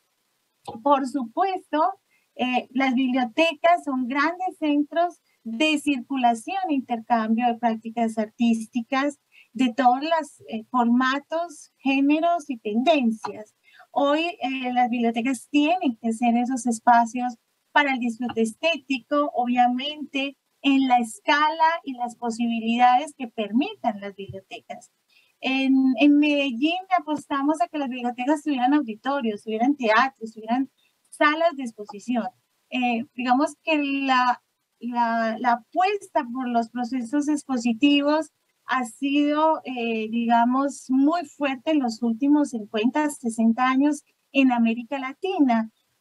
por supuesto, eh, las bibliotecas son grandes centros de circulación e intercambio de prácticas artísticas de todos los eh, formatos, géneros y tendencias. Hoy eh, las bibliotecas tienen que ser esos espacios para el disfrute estético, obviamente, en la escala y las posibilidades que permitan las bibliotecas. En, en Medellín apostamos a que las bibliotecas tuvieran auditorios, tuvieran teatros, tuvieran salas de exposición. Eh, digamos que la, la, la apuesta por los procesos expositivos ha sido, eh, digamos, muy fuerte en los últimos cincuenta, sesenta años en América Latina.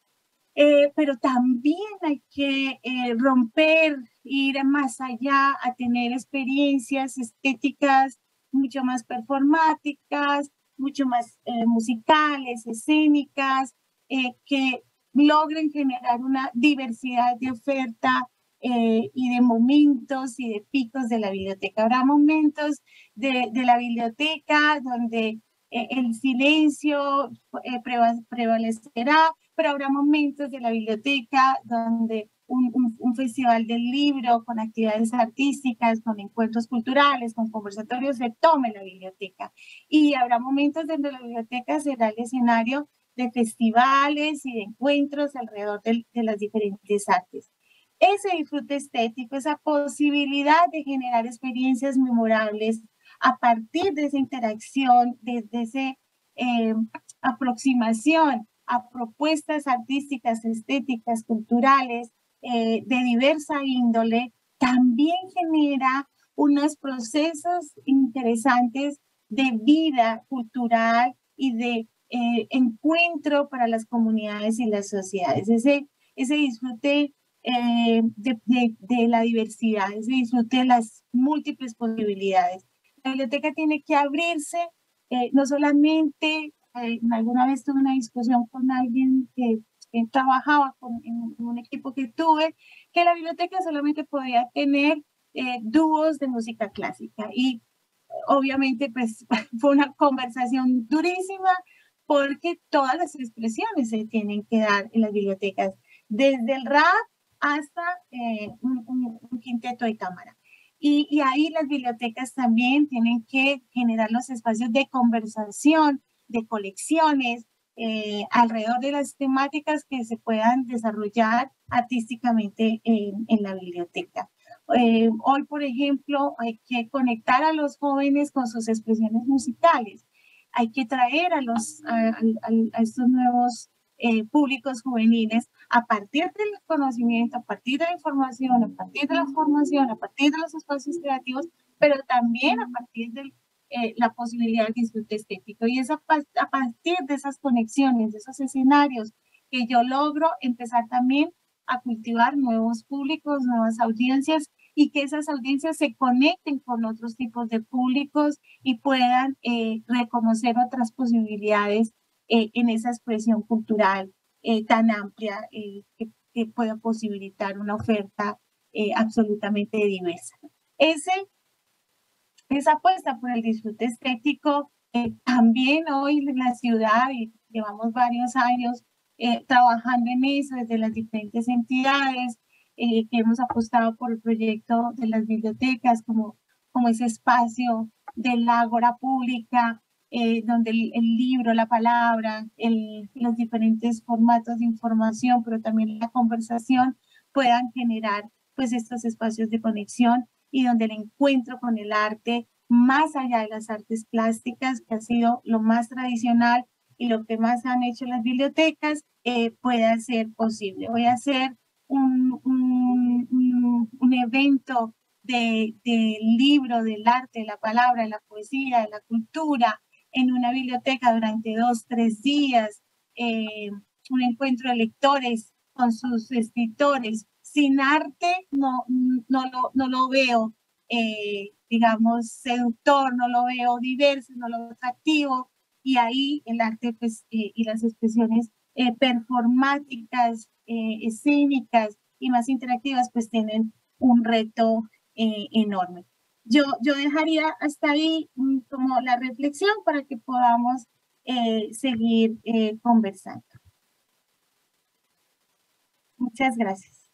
Eh, pero también hay que eh, romper, ir más allá, a tener experiencias estéticas mucho más performáticas, mucho más eh, musicales, escénicas, eh, que logren generar una diversidad de oferta eh, y de momentos y de picos de la biblioteca. Habrá momentos de, de la biblioteca donde eh, el silencio eh, prevalecerá, pero habrá momentos de la biblioteca donde un, un, un festival del libro con actividades artísticas, con encuentros culturales, con conversatorios, retome la biblioteca. Y habrá momentos donde la biblioteca será el escenario de festivales y de encuentros alrededor de, de las diferentes artes. Ese disfrute estético, esa posibilidad de generar experiencias memorables a partir de esa interacción, desde de esa eh, aproximación a propuestas artísticas, estéticas, culturales, eh, de diversa índole, también genera unos procesos interesantes de vida cultural y de eh, encuentro para las comunidades y las sociedades. Ese, ese disfrute eh, de, de, de la diversidad, ese disfrute de las múltiples posibilidades. La biblioteca tiene que abrirse, eh, no solamente, eh, alguna vez tuve una discusión con alguien que, que trabajaba con, en, en un equipo que tuve, que la biblioteca solamente podía tener eh, dúos de música clásica. Y obviamente pues fue una conversación durísima porque todas las expresiones se tienen que dar en las bibliotecas, desde el rap hasta eh, un, un, un quinteto de cámara. Y, y ahí las bibliotecas también tienen que generar los espacios de conversación, de colecciones, eh, alrededor de las temáticas que se puedan desarrollar artísticamente en, en la biblioteca. Eh, hoy, por ejemplo, hay que conectar a los jóvenes con sus expresiones musicales. Hay que traer a, los, a, a, a estos nuevos eh, públicos juveniles a partir del conocimiento, a partir de la información, a partir de la formación, a partir de los espacios creativos, pero también a partir de eh, la posibilidad de disfrute estético. Y es a, a partir de esas conexiones, de esos escenarios, que yo logro empezar también a cultivar nuevos públicos, nuevas audiencias, y que esas audiencias se conecten con otros tipos de públicos y puedan eh, reconocer otras posibilidades eh, en esa expresión cultural eh, tan amplia eh, que, que pueda posibilitar una oferta eh, absolutamente diversa. Ese, esa apuesta por el disfrute estético, eh, también hoy en la ciudad, y llevamos varios años eh, trabajando en eso desde las diferentes entidades, Eh, que hemos apostado por el proyecto de las bibliotecas como, como ese espacio del ágora pública, eh, donde el, el libro, la palabra, el, los diferentes formatos de información, pero también la conversación puedan generar pues estos espacios de conexión y donde el encuentro con el arte, más allá de las artes plásticas, que ha sido lo más tradicional y lo que más han hecho las bibliotecas, eh, pueda ser posible. Voy a hacer Un, un, un, un evento del de libro, del arte, de la palabra, de la poesía, de la cultura, en una biblioteca durante dos, tres días, eh, un encuentro de lectores con sus escritores. Sin arte no, no, lo, no lo veo, eh, digamos, seductor, no lo veo diverso, no lo veo atractivo, y ahí el arte pues, eh, y las expresiones eh, performáticas, eh, escénicas y más interactivas, pues tienen un reto eh, enorme. Yo, yo dejaría hasta ahí mm, como la reflexión para que podamos eh, seguir eh, conversando. Muchas gracias.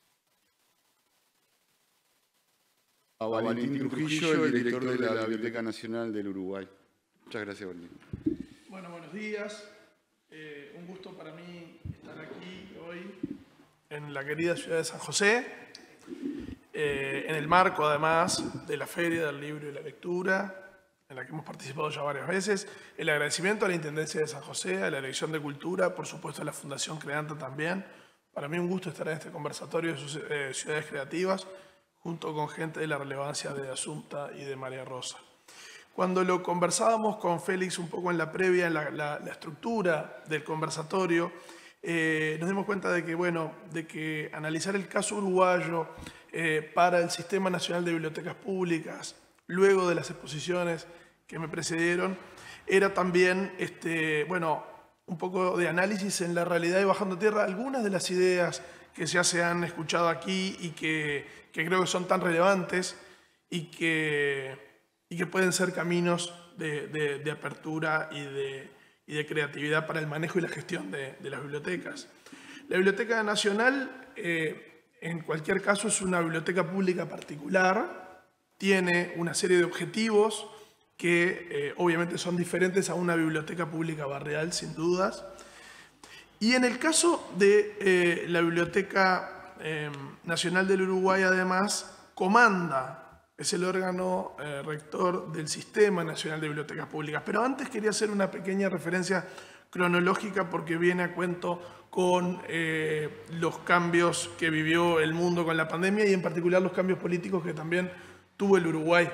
A Valentín Trujillo, el director de la Biblioteca Nacional del Uruguay. Muchas gracias, Valentín. Bueno, buenos días. Eh, un gusto para mí estar aquí hoy en la querida ciudad de San José, eh, en el marco además de la Feria del Libro y la Lectura, en la que hemos participado ya varias veces. El agradecimiento a la Intendencia de San José, a la Dirección de Cultura, por supuesto a la Fundación Creanta también. Para mí un gusto estar en este conversatorio de sus, eh, ciudades creativas, junto con gente de la relevancia de Asunta y de María Rosa. Cuando lo conversábamos con Félix un poco en la previa, en la, la, la estructura del conversatorio, eh, nos dimos cuenta de que, bueno, de que analizar el caso uruguayo eh, para el Sistema Nacional de Bibliotecas Públicas, luego de las exposiciones que me precedieron, era también, este, bueno, un poco de análisis en la realidad y bajando tierra algunas de las ideas que ya se han escuchado aquí y que, que creo que son tan relevantes y que, y que pueden ser caminos de, de, de apertura y de, y de creatividad para el manejo y la gestión de, de las bibliotecas. La Biblioteca Nacional, eh, en cualquier caso, es una biblioteca pública particular, tiene una serie de objetivos que eh, obviamente son diferentes a una biblioteca pública barrial, sin dudas. Y en el caso de eh, la Biblioteca eh, Nacional del Uruguay, además, comanda, es el órgano eh, rector del Sistema Nacional de Bibliotecas Públicas. Pero antes quería hacer una pequeña referencia cronológica porque viene a cuento con eh, los cambios que vivió el mundo con la pandemia y en particular los cambios políticos que también tuvo el Uruguay.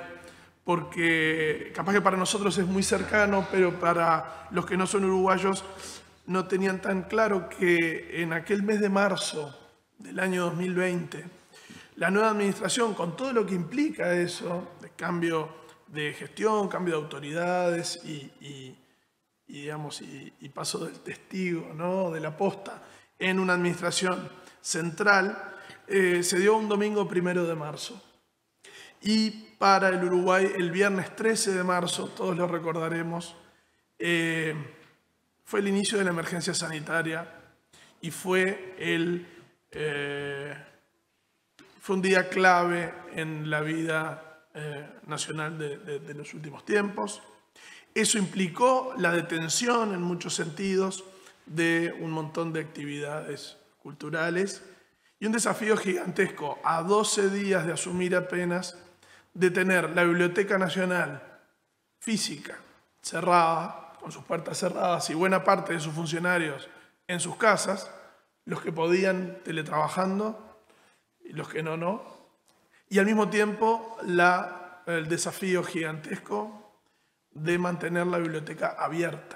Porque capaz que para nosotros es muy cercano, pero para los que no son uruguayos no tenían tan claro que en aquel mes de marzo del año dos mil veinte, la nueva administración, con todo lo que implica eso, de cambio de gestión, cambio de autoridades y, y, y, digamos, y, y paso del testigo, ¿no?, de la posta en una administración central, eh, se dio un domingo primero de marzo. Y para el Uruguay, el viernes trece de marzo, todos lo recordaremos, eh, fue el inicio de la emergencia sanitaria y fue, el, eh, fue un día clave en la vida eh, nacional de, de, de los últimos tiempos. Eso implicó la detención, en muchos sentidos, de un montón de actividades culturales y un desafío gigantesco, a doce días de asumir apenas, de tener la Biblioteca Nacional física cerrada, con sus puertas cerradas y buena parte de sus funcionarios en sus casas, los que podían teletrabajando y los que no, no. Y al mismo tiempo la, el desafío gigantesco de mantener la biblioteca abierta.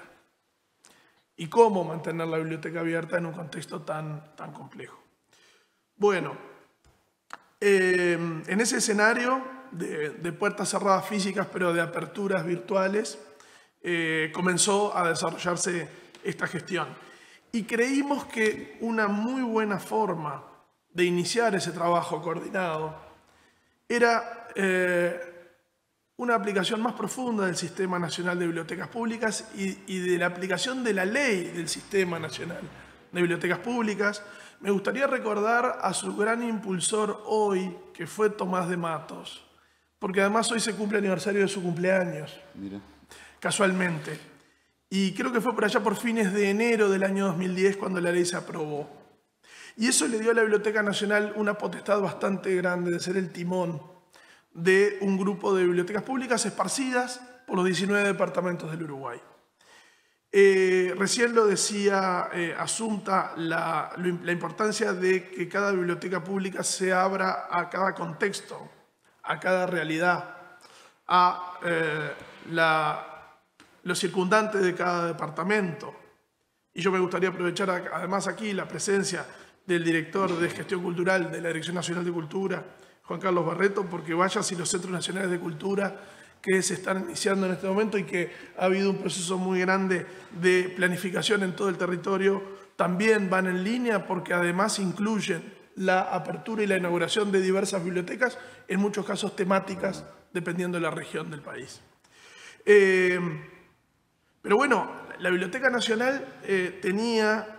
¿Y cómo mantener la biblioteca abierta en un contexto tan, tan complejo? Bueno, eh, en ese escenario de, de puertas cerradas físicas, pero de aperturas virtuales, eh, comenzó a desarrollarse esta gestión. Y creímos que una muy buena forma de iniciar ese trabajo coordinado era eh, una aplicación más profunda del Sistema Nacional de Bibliotecas Públicas y, y de la aplicación de la ley del Sistema Nacional de Bibliotecas Públicas. Me gustaría recordar a su gran impulsor hoy, que fue Tomás de Matos, porque además hoy se cumple el aniversario de su cumpleaños, Mira. casualmente. Y creo que fue por allá por fines de enero del año dos mil diez cuando la ley se aprobó. Y eso le dio a la Biblioteca Nacional una potestad bastante grande de ser el timón de un grupo de bibliotecas públicas esparcidas por los diecinueve departamentos del Uruguay. Eh, recién lo decía eh, Asunta, la, la importancia de que cada biblioteca pública se abra a cada contexto, a cada realidad, a eh, la, los circundantes de cada departamento. Y yo me gustaría aprovechar además aquí la presencia del director de Gestión Cultural de la Dirección Nacional de Cultura, Juan Carlos Barreto, porque vaya si los Centros Nacionales de Cultura que se están iniciando en este momento y que ha habido un proceso muy grande de planificación en todo el territorio, también van en línea porque además incluyen la apertura y la inauguración de diversas bibliotecas, en muchos casos temáticas, dependiendo de la región del país. Eh, pero bueno, la Biblioteca Nacional eh, tenía,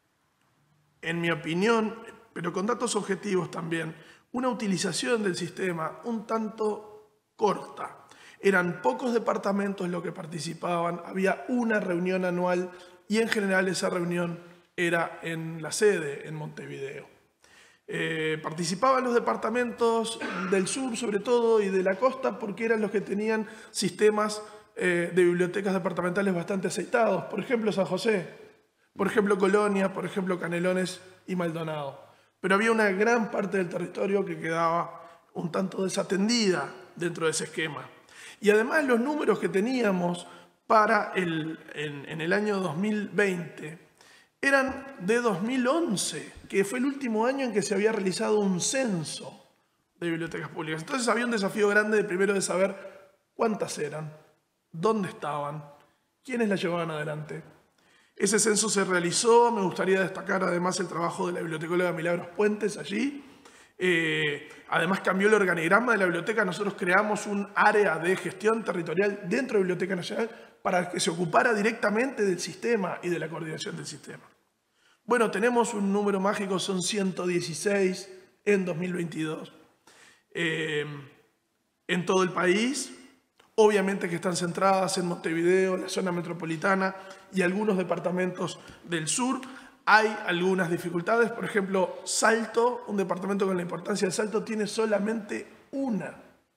en mi opinión, pero con datos objetivos también, una utilización del sistema un tanto corta. Eran pocos departamentos los que participaban, había una reunión anual y en general esa reunión era en la sede, en Montevideo. Eh, participaban los departamentos del sur sobre todo y de la costa porque eran los que tenían sistemas eh, de bibliotecas departamentales bastante aceitados. Por ejemplo, San José, por ejemplo, Colonia, por ejemplo, Canelones y Maldonado. Pero había una gran parte del territorio que quedaba un tanto desatendida dentro de ese esquema. Y además los números que teníamos para el, en, en el año dos mil veinte eran de dos mil once, que fue el último año en que se había realizado un censo de bibliotecas públicas. Entonces había un desafío grande de primero de saber cuántas eran, dónde estaban, quiénes las llevaban adelante. Ese censo se realizó, me gustaría destacar además el trabajo de la bibliotecóloga Milagros Puentes allí. Eh, además cambió el organigrama de la biblioteca, nosotros creamos un área de gestión territorial dentro de la Biblioteca Nacional para que se ocupara directamente del sistema y de la coordinación del sistema. Bueno, tenemos un número mágico, son ciento dieciséis en dos mil veintidós. Eh, en todo el país, obviamente que están centradas en Montevideo, la zona metropolitana y algunos departamentos del sur. Hay algunas dificultades, por ejemplo, Salto, un departamento con la importancia de Salto, tiene solamente una.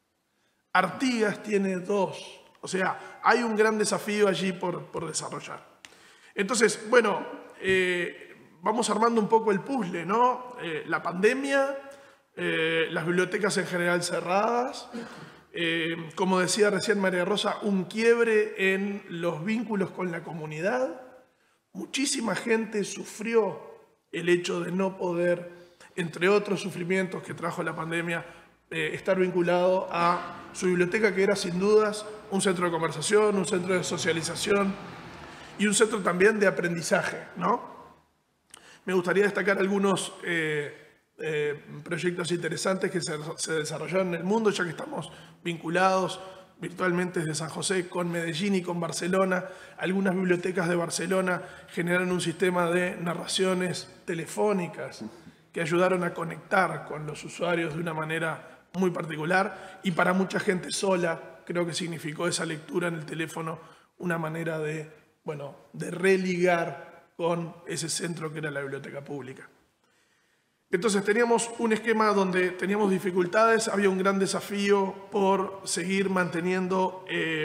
Artigas tiene dos. O sea, hay un gran desafío allí por, por desarrollar. Entonces, bueno, eh, vamos armando un poco el puzzle, ¿no? Eh, la pandemia, eh, las bibliotecas en general cerradas, eh, como decía recién María Rosa, un quiebre en los vínculos con la comunidad. Muchísima gente sufrió el hecho de no poder, entre otros sufrimientos que trajo la pandemia, eh, estar vinculado a su biblioteca, que era sin dudas un centro de conversación, un centro de socialización y un centro también de aprendizaje, ¿no? Me gustaría destacar algunos eh, eh, proyectos interesantes que se, se desarrollaron en el mundo, ya que estamos vinculados virtualmente desde San José con Medellín y con Barcelona. Algunas bibliotecas de Barcelona generaron un sistema de narraciones telefónicas que ayudaron a conectar con los usuarios de una manera muy particular, y para mucha gente sola creo que significó esa lectura en el teléfono una manera de, bueno, de religar con ese centro que era la biblioteca pública. Entonces teníamos un esquema donde teníamos dificultades, había un gran desafío por seguir manteniendo eh,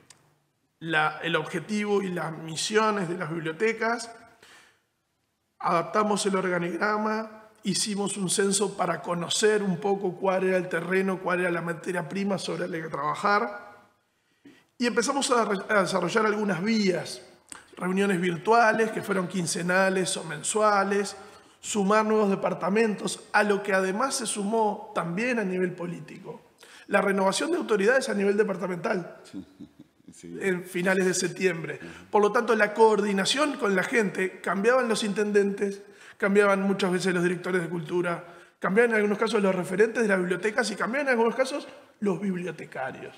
la, el objetivo y las misiones de las bibliotecas. Adaptamos el organigrama, hicimos un censo para conocer un poco cuál era el terreno, cuál era la materia prima sobre la que trabajar, y empezamos a, a desarrollar algunas vías, reuniones virtuales que fueron quincenales o mensuales, sumar nuevos departamentos, a lo que además se sumó también a nivel político la renovación de autoridades a nivel departamental en finales de septiembre. Por lo tanto, la coordinación con la gente, cambiaban los intendentes, cambiaban muchas veces los directores de cultura, cambiaban en algunos casos los referentes de las bibliotecas y cambiaban en algunos casos los bibliotecarios.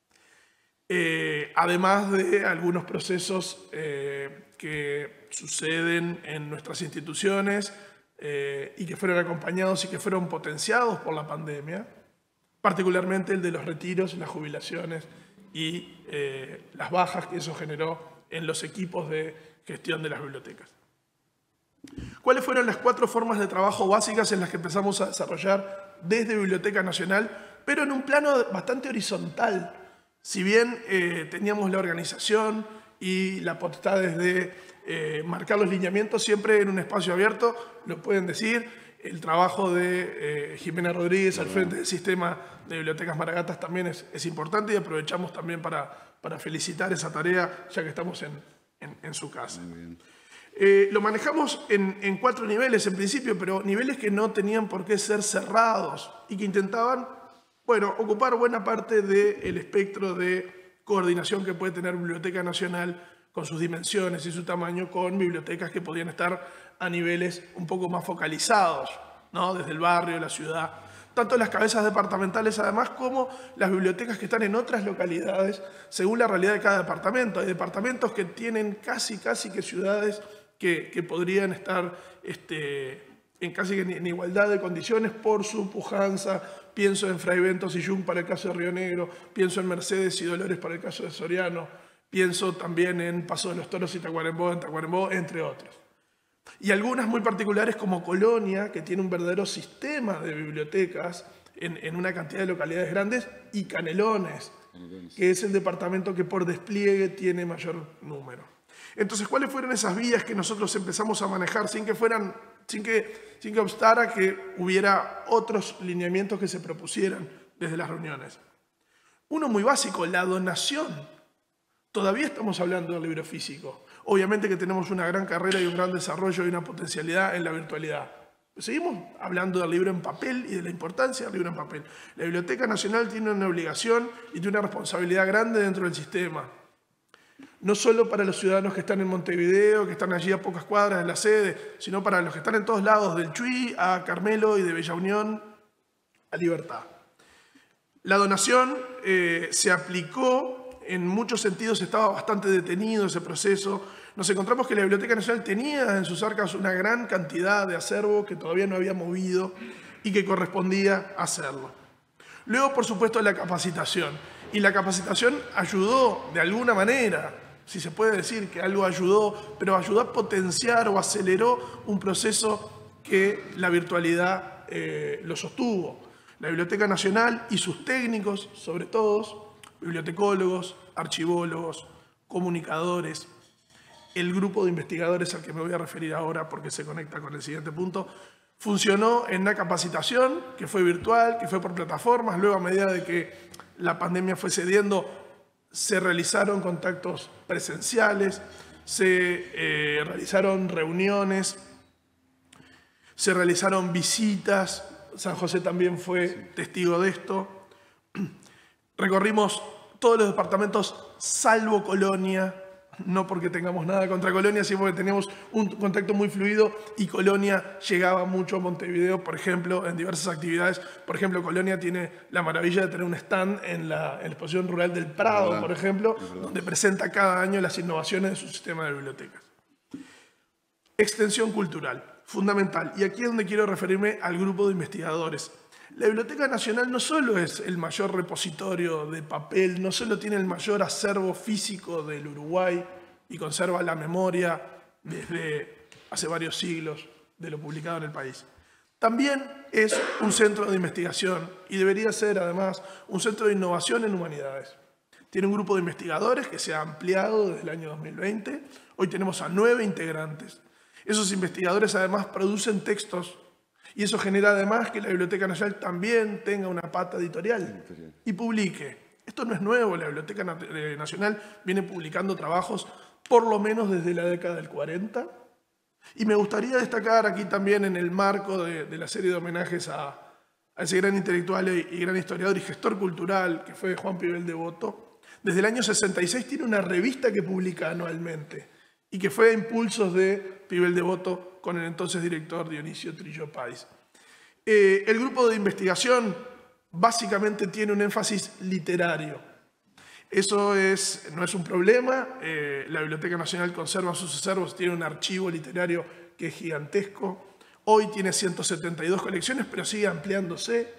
Eh, además de algunos procesos eh, que suceden en nuestras instituciones eh, y que fueron acompañados y que fueron potenciados por la pandemia, particularmente el de los retiros, las jubilaciones y eh, las bajas que eso generó en los equipos de gestión de las bibliotecas. ¿Cuáles fueron las cuatro formas de trabajo básicas en las que empezamos a desarrollar desde Biblioteca Nacional, pero en un plano bastante horizontal? Si bien eh, teníamos la organización y la potestad de eh, marcar los lineamientos siempre en un espacio abierto, lo pueden decir, el trabajo de eh, Jimena Rodríguez al frente del sistema de bibliotecas Maragatas también es, es importante, y aprovechamos también para, para felicitar esa tarea, ya que estamos en, en, en su casa. Eh, lo manejamos en, en cuatro niveles en principio, pero niveles que no tenían por qué ser cerrados y que intentaban, bueno, ocupar buena parte del espectro de coordinación que puede tener Biblioteca Nacional con sus dimensiones y su tamaño, con bibliotecas que podían estar a niveles un poco más focalizados, ¿no? Desde el barrio, la ciudad. Tanto las cabezas departamentales, además, como las bibliotecas que están en otras localidades, según la realidad de cada departamento. Hay departamentos que tienen casi, casi que ciudades que, que podrían estar este, en casi que en igualdad de condiciones por su pujanza. Pienso en Fray Bentos y Jung para el caso de Río Negro, pienso en Mercedes y Dolores para el caso de Soriano, pienso también en Paso de los Toros y Tacuarembó, en Tacuarembó, entre otros. Y algunas muy particulares como Colonia, que tiene un verdadero sistema de bibliotecas en, en una cantidad de localidades grandes, y Canelones, que es el departamento que por despliegue tiene mayor número. Entonces, ¿cuáles fueron esas vías que nosotros empezamos a manejar sin que fueran, sin que, sin que obstara que hubiera otros lineamientos que se propusieran desde las reuniones? Uno muy básico, la donación todavía estamos hablando del libro físico. Obviamente que tenemos una gran carrera y un gran desarrollo y una potencialidad en la virtualidad. Seguimos hablando del libro en papel y de la importancia del libro en papel. La Biblioteca Nacional tiene una obligación y tiene una responsabilidad grande dentro del sistema. No solo para los ciudadanos que están en Montevideo, que están allí a pocas cuadras de la sede, sino para los que están en todos lados, del Chuy a Carmelo y de Bella Unión a Libertad. La donación eh, se aplicó, en muchos sentidos estaba bastante detenido ese proceso. Nos encontramos que la Biblioteca Nacional tenía en sus arcas una gran cantidad de acervo que todavía no había movido y que correspondía hacerlo. Luego, por supuesto, la capacitación. Y la capacitación ayudó de alguna manera, si se puede decir que algo ayudó, pero ayudó a potenciar o aceleró un proceso que la virtualidad eh, lo sostuvo. La Biblioteca Nacional y sus técnicos, sobre todo, bibliotecólogos, archivólogos, comunicadores, el grupo de investigadores al que me voy a referir ahora porque se conecta con el siguiente punto, funcionó en una capacitación que fue virtual, que fue por plataformas. Luego, a medida de que la pandemia fue cediendo, se realizaron contactos presenciales, se eh, realizaron reuniones, se realizaron visitas. San José también fue testigo de esto. Recorrimos todos los departamentos salvo Colonia, no porque tengamos nada contra Colonia, sino porque teníamos un contacto muy fluido y Colonia llegaba mucho a Montevideo, por ejemplo, en diversas actividades. Por ejemplo, Colonia tiene la maravilla de tener un stand en la, en la Exposición Rural del Prado, por ejemplo, donde presenta cada año las innovaciones de su sistema de bibliotecas. Extensión cultural, fundamental. Y aquí es donde quiero referirme al grupo de investigadores. La Biblioteca Nacional no solo es el mayor repositorio de papel, no solo tiene el mayor acervo físico del Uruguay y conserva la memoria desde hace varios siglos de lo publicado en el país. También es un centro de investigación y debería ser además un centro de innovación en humanidades. Tiene un grupo de investigadores que se ha ampliado desde el año dos mil veinte. Hoy tenemos a nueve integrantes. Esos investigadores además producen textos y eso genera además que la Biblioteca Nacional también tenga una pata editorial, editorial y publique. Esto no es nuevo, la Biblioteca Nacional viene publicando trabajos por lo menos desde la década del cuarenta. Y me gustaría destacar aquí también en el marco de, de la serie de homenajes a, a ese gran intelectual y, y gran historiador y gestor cultural que fue Juan Pibel Devoto. Desde el año sesenta y seis tiene una revista que publica anualmente y que fue a impulsos de Pibel Devoto con el entonces director Dionisio Trillo Páez. Eh, el grupo de investigación básicamente tiene un énfasis literario. Eso es, no es un problema. Eh, la Biblioteca Nacional conserva sus acervos, tiene un archivo literario que es gigantesco. Hoy tiene ciento setenta y dos colecciones, pero sigue ampliándose.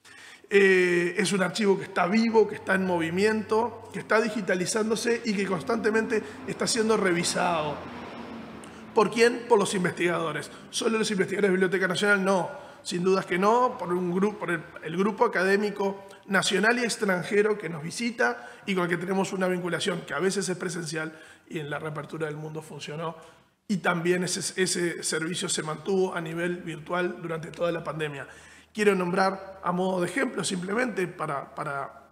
Eh, es un archivo que está vivo, que está en movimiento, que está digitalizándose y que constantemente está siendo revisado. ¿Por quién? Por los investigadores. ¿Solo los investigadores de Biblioteca Nacional? No, sin dudas que no, por, un grupo, por el, el grupo académico nacional y extranjero que nos visita y con el que tenemos una vinculación que a veces es presencial y en la reapertura del mundo funcionó. Y también ese, ese servicio se mantuvo a nivel virtual durante toda la pandemia. Quiero nombrar a modo de ejemplo, simplemente para, para,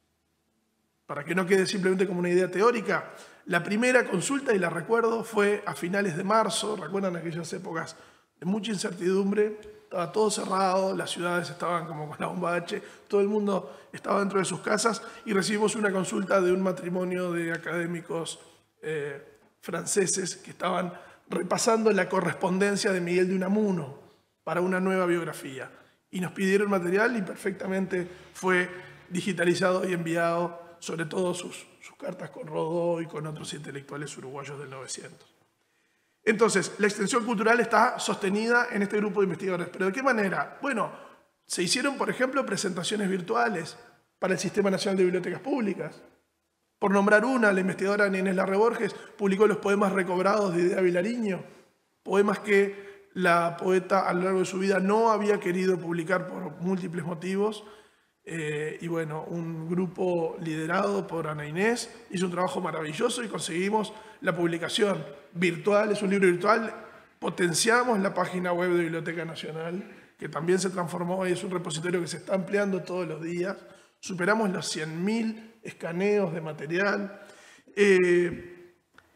para que no quede simplemente como una idea teórica. La primera consulta, y la recuerdo, fue a finales de marzo. ¿Recuerdan aquellas épocas de mucha incertidumbre? Estaba todo cerrado, las ciudades estaban como con la bomba H, todo el mundo estaba dentro de sus casas y recibimos una consulta de un matrimonio de académicos eh, franceses que estaban repasando la correspondencia de Miguel de Unamuno para una nueva biografía. Y nos pidieron material y perfectamente fue digitalizado y enviado, sobre todo sus, sus cartas con Rodó y con otros intelectuales uruguayos del novecientos. Entonces, la extensión cultural está sostenida en este grupo de investigadores. ¿Pero de qué manera? Bueno, se hicieron, por ejemplo, presentaciones virtuales para el Sistema Nacional de Bibliotecas Públicas. Por nombrar una, la investigadora Inés Larre Borges publicó los poemas recobrados de Idea Vilariño, poemas que la poeta a lo largo de su vida no había querido publicar por múltiples motivos. Eh, y bueno, un grupo liderado por Ana Inés hizo un trabajo maravilloso y conseguimos la publicación virtual, es un libro virtual, potenciamos la página web de Biblioteca Nacional, que también se transformó y es un repositorio que se está ampliando todos los días, superamos los cien mil escaneos de material, Eh,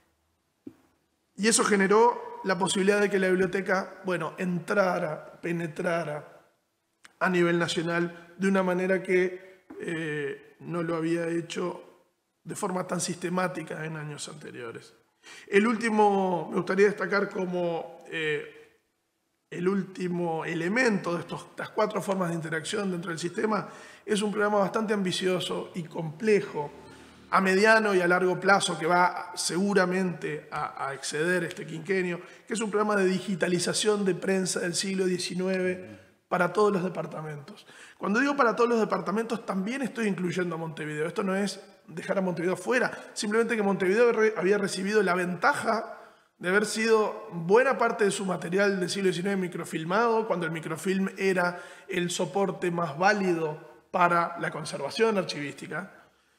y eso generó la posibilidad de que la biblioteca, bueno, entrara, penetrara a nivel nacional de una manera que eh, no lo había hecho de forma tan sistemática en años anteriores. El último, me gustaría destacar como eh, el último elemento de estos, estas cuatro formas de interacción dentro del sistema, es un programa bastante ambicioso y complejo, a mediano y a largo plazo, que va seguramente a, a exceder este quinquenio, que es un programa de digitalización de prensa del siglo diecinueve para todos los departamentos. Cuando digo para todos los departamentos, también estoy incluyendo a Montevideo. Esto no es dejar a Montevideo fuera, simplemente que Montevideo había recibido la ventaja de haber sido buena parte de su material del siglo diecinueve microfilmado, cuando el microfilm era el soporte más válido para la conservación archivística.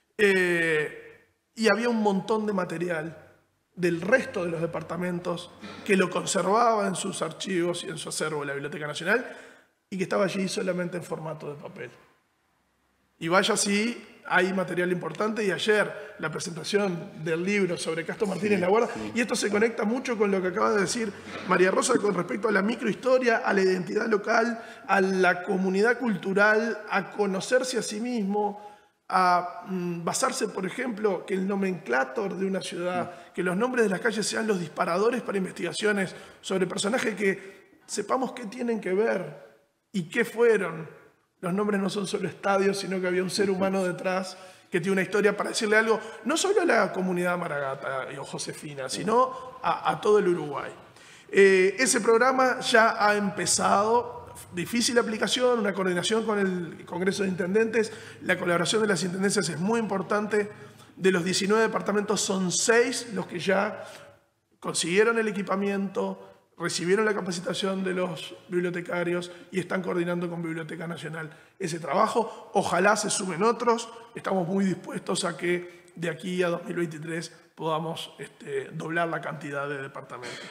Eh, y había un montón de material del resto de los departamentos que lo conservaba en sus archivos y en su acervo de la Biblioteca Nacional y que estaba allí solamente en formato de papel. Y vaya si hay material importante, y ayer la presentación del libro sobre Castro Martínez La Guarda, y esto se conecta mucho con lo que acaba de decir María Rosa con respecto a la microhistoria, a la identidad local, a la comunidad cultural, a conocerse a sí mismo, a mm, basarse, por ejemplo, que el nomenclátor de una ciudad, que los nombres de las calles sean los disparadores para investigaciones sobre personajes, que sepamos qué tienen que ver y qué fueron. Los nombres no son solo estadios, sino que había un ser humano detrás que tiene una historia para decirle algo, no solo a la comunidad Maragata o Josefina, sino a, a todo el Uruguay. Eh, ese programa ya ha empezado, difícil aplicación, una coordinación con el Congreso de Intendentes, la colaboración de las Intendencias es muy importante. De los diecinueve departamentos son seis los que ya consiguieron el equipamiento, recibieron la capacitación de los bibliotecarios y están coordinando con Biblioteca Nacional ese trabajo. Ojalá se sumen otros. Estamos muy dispuestos a que de aquí a dos mil veintitrés podamos este, doblar la cantidad de departamentos.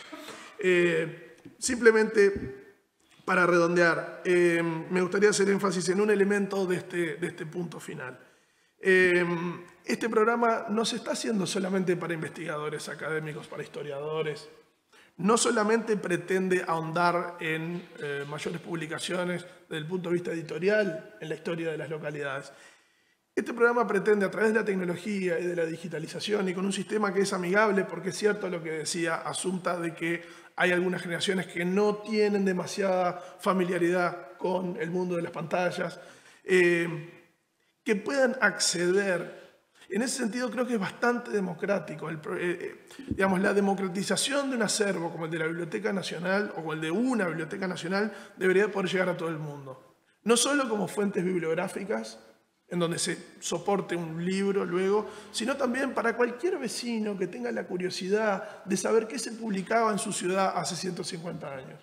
Eh, simplemente para redondear, eh, me gustaría hacer énfasis en un elemento de este, de este punto final. Eh, este programa no se está haciendo solamente para investigadores académicos, para historiadores. No solamente pretende ahondar en eh, mayores publicaciones desde el punto de vista editorial en la historia de las localidades. Este programa pretende, a través de la tecnología y de la digitalización y con un sistema que es amigable, porque es cierto lo que decía Asunta de que hay algunas generaciones que no tienen demasiada familiaridad con el mundo de las pantallas, eh, que puedan acceder. En ese sentido creo que es bastante democrático. El, eh, digamos, la democratización de un acervo como el de la Biblioteca Nacional o el de una Biblioteca Nacional debería poder llegar a todo el mundo. No solo como fuentes bibliográficas, en donde se soporte un libro luego, sino también para cualquier vecino que tenga la curiosidad de saber qué se publicaba en su ciudad hace ciento cincuenta años.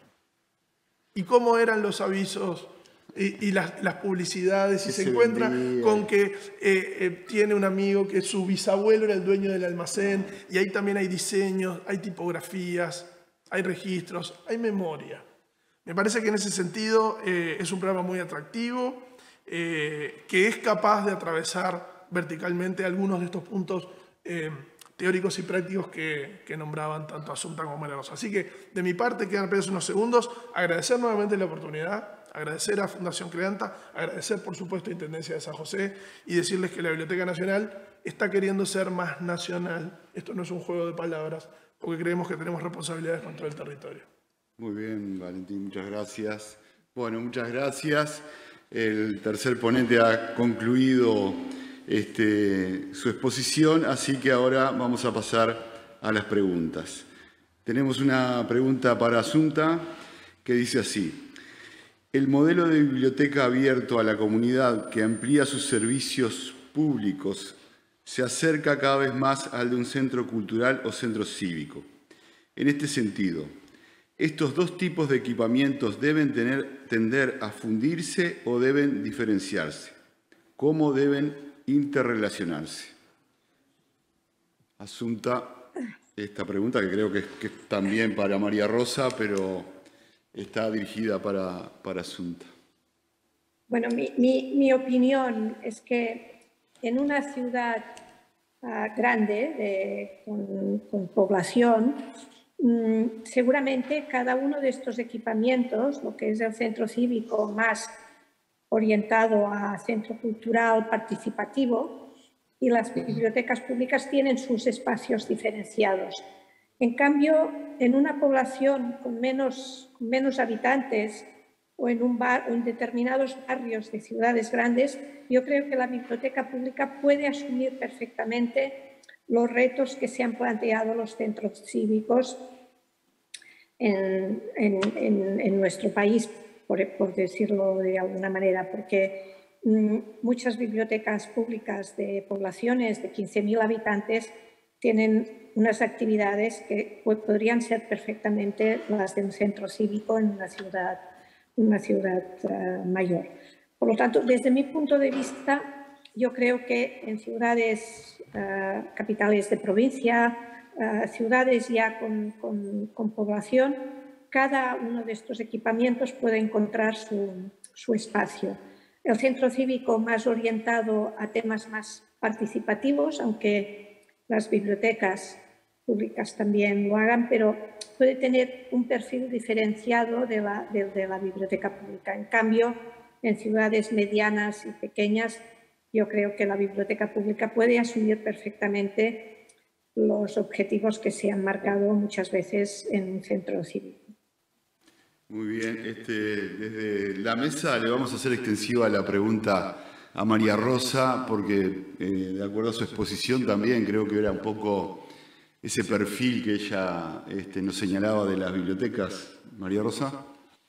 Y cómo eran los avisos Y, y las, las publicidades, y se, se encuentra vendía. con que eh, eh, tiene un amigo que su bisabuelo era el dueño del almacén, y ahí también hay diseños, hay tipografías, hay registros, hay memoria. Me parece que en ese sentido eh, es un programa muy atractivo, eh, que es capaz de atravesar verticalmente algunos de estos puntos eh, teóricos y prácticos que, que nombraban tanto Asunta como María Rosa. Así que, de mi parte, quedan apenas unos segundos, agradecer nuevamente la oportunidad, agradecer a Fundación Creanta, agradecer por supuesto a Intendencia de San José y decirles que la Biblioteca Nacional está queriendo ser más nacional. Esto no es un juego de palabras, porque creemos que tenemos responsabilidades con todo el territorio. Muy bien, Valentín, muchas gracias. Bueno, muchas gracias. El tercer ponente ha concluido este, su exposición, así que ahora vamos a pasar a las preguntas. Tenemos una pregunta para Asunta que dice así: el modelo de biblioteca abierto a la comunidad que amplía sus servicios públicos se acerca cada vez más al de un centro cultural o centro cívico. En este sentido, ¿estos dos tipos de equipamientos deben tener, tender a fundirse o deben diferenciarse? ¿Cómo deben interrelacionarse? Asunta, esta pregunta que creo que es, que es también para María Rosa, pero está dirigida para, para Asunta. Bueno, mi, mi, mi opinión es que en una ciudad uh, grande de, con, con población, um, seguramente cada uno de estos equipamientos, lo que es el centro cívico más orientado a centro cultural participativo, y las bibliotecas públicas tienen sus espacios diferenciados. En cambio, en una población con menos, con menos habitantes o en, un bar, o en determinados barrios de ciudades grandes, yo creo que la biblioteca pública puede asumir perfectamente los retos que se han planteado los centros cívicos en, en, en, en nuestro país, por, por decirlo de alguna manera, porque mmm, muchas bibliotecas públicas de poblaciones de quince mil habitantes tienen unas actividades que pues, podrían ser perfectamente las de un centro cívico en una ciudad una ciudad uh, mayor. Por lo tanto, desde mi punto de vista, yo creo que en ciudades uh, capitales de provincia, uh, ciudades ya con, con, con población, cada uno de estos equipamientos puede encontrar su, su espacio. El centro cívico más orientado a temas más participativos, aunque las bibliotecas públicas también lo hagan, pero puede tener un perfil diferenciado de la, de, de la biblioteca pública. En cambio, en ciudades medianas y pequeñas, yo creo que la biblioteca pública puede asumir perfectamente los objetivos que se han marcado muchas veces en un centro cívico. Muy bien. Este, desde la mesa le vamos a hacer extensiva la pregunta a María Rosa, porque eh, de acuerdo a su exposición también creo que era un poco ese perfil que ella este, nos señalaba de las bibliotecas. María Rosa.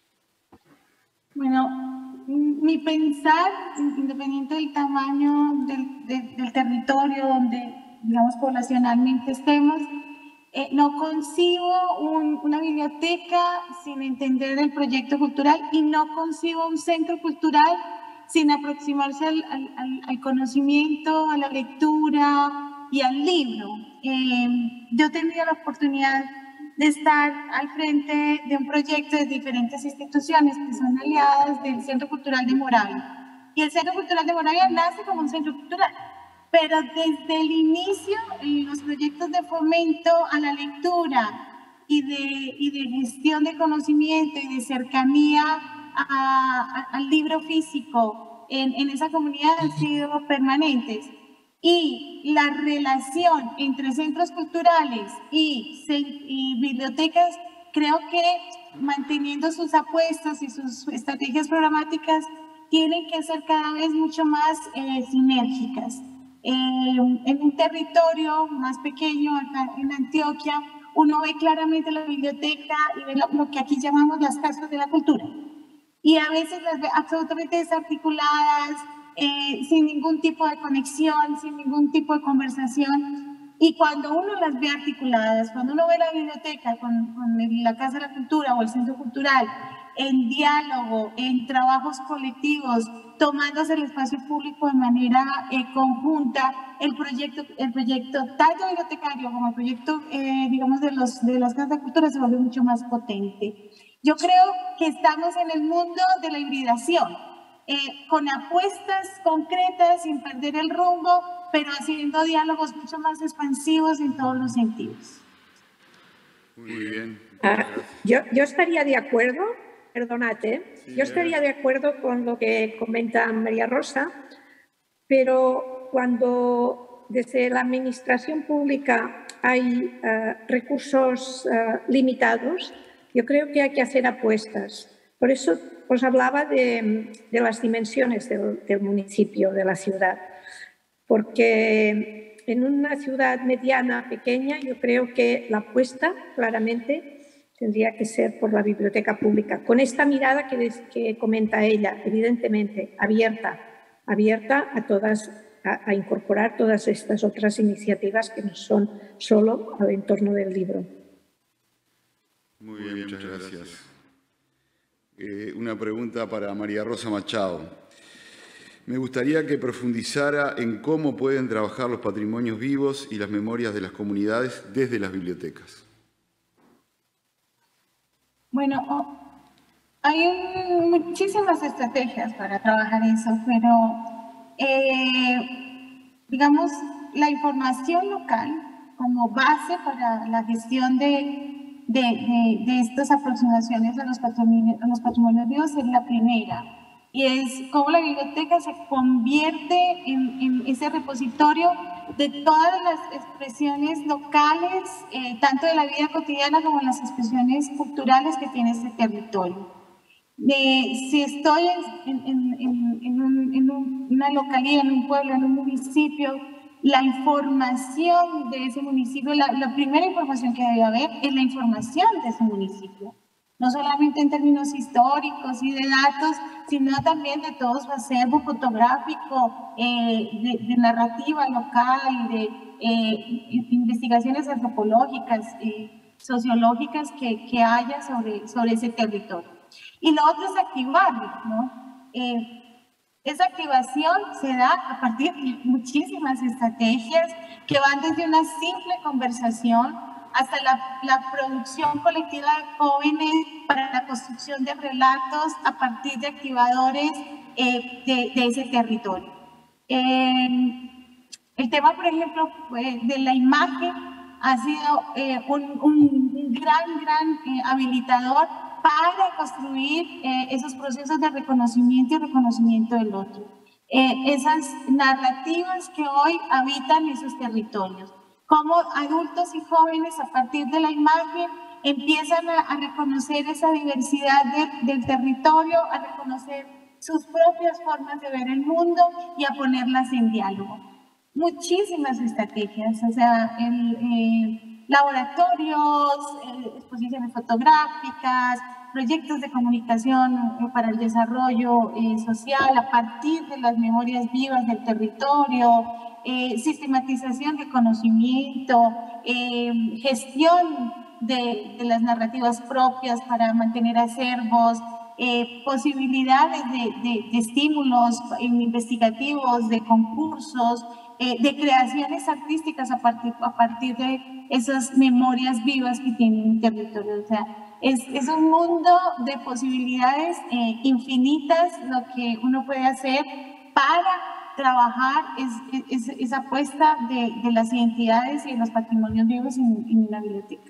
Bueno, mi pensar, independiente del tamaño del, de, del territorio donde, digamos, poblacionalmente estemos, eh, no concibo un, una biblioteca sin entender el proyecto cultural y no concibo un centro cultural sin aproximarse al, al, al conocimiento, a la lectura y al libro. Eh, yo he tenido la oportunidad de estar al frente de un proyecto de diferentes instituciones que son aliadas del Centro Cultural de Moravia. Y el Centro Cultural de Moravia nace como un centro cultural, pero desde el inicio, en los proyectos de fomento a la lectura y de, y de gestión de conocimiento y de cercanía a, a, al libro físico en, en esa comunidad han sido permanentes. Y la relación entre centros culturales y, y bibliotecas, creo que manteniendo sus apuestas y sus estrategias programáticas, tienen que ser cada vez mucho más eh, sinérgicas. Eh, en un territorio más pequeño, acá en Antioquia, uno ve claramente la biblioteca y ve lo, lo que aquí llamamos las casas de la cultura. Y a veces las ve absolutamente desarticuladas, Eh, sin ningún tipo de conexión, sin ningún tipo de conversación. Y cuando uno las ve articuladas, cuando uno ve la biblioteca con, con la Casa de la Cultura o el Centro Cultural en diálogo, en trabajos colectivos, tomándose el espacio público de manera eh, conjunta, el proyecto, el proyecto tanto bibliotecario como el proyecto, eh, digamos, de, los, de las Casas de Cultura se vuelve mucho más potente. Yo creo que estamos en el mundo de la hibridación. Eh, con apuestas concretas, sin perder el rumbo, pero haciendo diálogos mucho más expansivos en todos los sentidos. Muy bien. Ah, yo, yo estaría de acuerdo, perdónate, sí, yo estaría de acuerdo con lo que comenta María Rosa, pero cuando desde la administración pública hay uh, recursos uh, limitados, yo creo que hay que hacer apuestas. Por eso os hablaba de, de las dimensiones del, del municipio, de la ciudad, porque en una ciudad mediana, pequeña, yo creo que la apuesta claramente tendría que ser por la biblioteca pública, con esta mirada que, que comenta ella, evidentemente abierta, abierta a, todas, a, a incorporar todas estas otras iniciativas que no son solo al entorno del libro. Muy bien, muchas gracias. Eh, una pregunta para María Rosa Machado. Me gustaría que profundizara en cómo pueden trabajar los patrimonios vivos y las memorias de las comunidades desde las bibliotecas. Bueno, oh, hay un, muchísimas estrategias para trabajar eso, pero eh, digamos, la información local como base para la gestión de, de, de, de estas aproximaciones a los patrimonios, a los patrimonios vivos es la primera. Y es cómo la biblioteca se convierte en, en ese repositorio de todas las expresiones locales, eh, tanto de la vida cotidiana como las expresiones culturales que tiene este territorio. De, si estoy en, en, en, en, un, en un, una localidad, en un pueblo, en un municipio, la información de ese municipio, la, la primera información que debe haber es la información de ese municipio. No solamente en términos históricos y de datos, sino también de todo su acervo fotográfico, eh, de, de narrativa local, de eh, investigaciones antropológicas, eh, sociológicas que, que haya sobre, sobre ese territorio. Y lo otro es activarlo, ¿no? Eh, esa activación se da a partir de muchísimas estrategias que van desde una simple conversación hasta la, la producción colectiva de jóvenes para la construcción de relatos a partir de activadores eh, de, de ese territorio. Eh, el tema, por ejemplo, de la imagen ha sido eh, un, un gran, gran eh, habilitador para construir eh, esos procesos de reconocimiento y reconocimiento del otro. Eh, esas narrativas que hoy habitan esos territorios. Cómo adultos y jóvenes a partir de la imagen empiezan a, a reconocer esa diversidad de, del territorio, a reconocer sus propias formas de ver el mundo y a ponerlas en diálogo. Muchísimas estrategias, o sea, el, eh, laboratorios, eh, exposiciones fotográficas, proyectos de comunicación eh, para el desarrollo eh, social a partir de las memorias vivas del territorio, eh, sistematización de conocimiento, eh, gestión de, de las narrativas propias para mantener acervos, eh, posibilidades de, de, de estímulos investigativos, de concursos, eh, de creaciones artísticas a partir, a partir de esas memorias vivas que tiene un territorio. O sea, es, es un mundo de posibilidades eh, infinitas lo que uno puede hacer para trabajar es, es, es esa apuesta de, de las identidades y de los patrimonios vivos en, en una biblioteca.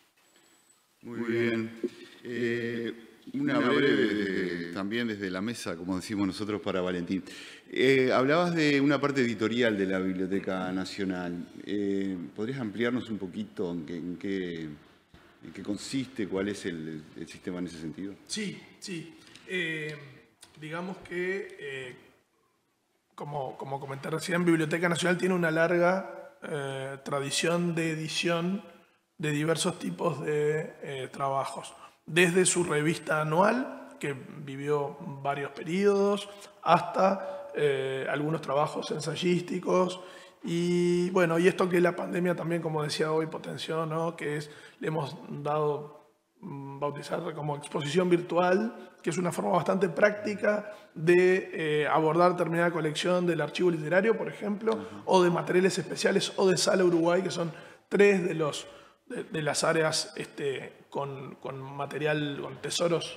Muy bien. Eh, una breve, desde, también desde la mesa, como decimos nosotros, para Valentín. Eh, hablabas de una parte editorial de la Biblioteca Nacional. Eh, ¿Podrías ampliarnos un poquito en qué, en qué, en qué consiste, cuál es el, el sistema en ese sentido? Sí, sí. Eh, digamos que... Eh, Como, como comenté recién, Biblioteca Nacional tiene una larga eh, tradición de edición de diversos tipos de eh, trabajos. Desde su revista anual, que vivió varios periodos, hasta eh, algunos trabajos ensayísticos. Y bueno, y esto que la pandemia también, como decía hoy, potenció, ¿no? Que es, le hemos dado bautizar como exposición virtual, que es una forma bastante práctica de eh, abordar determinada colección del archivo literario, por ejemplo, uh-huh. o de materiales especiales, o de Sala Uruguay, que son tres de, los, de, de las áreas este, con, con material, con tesoros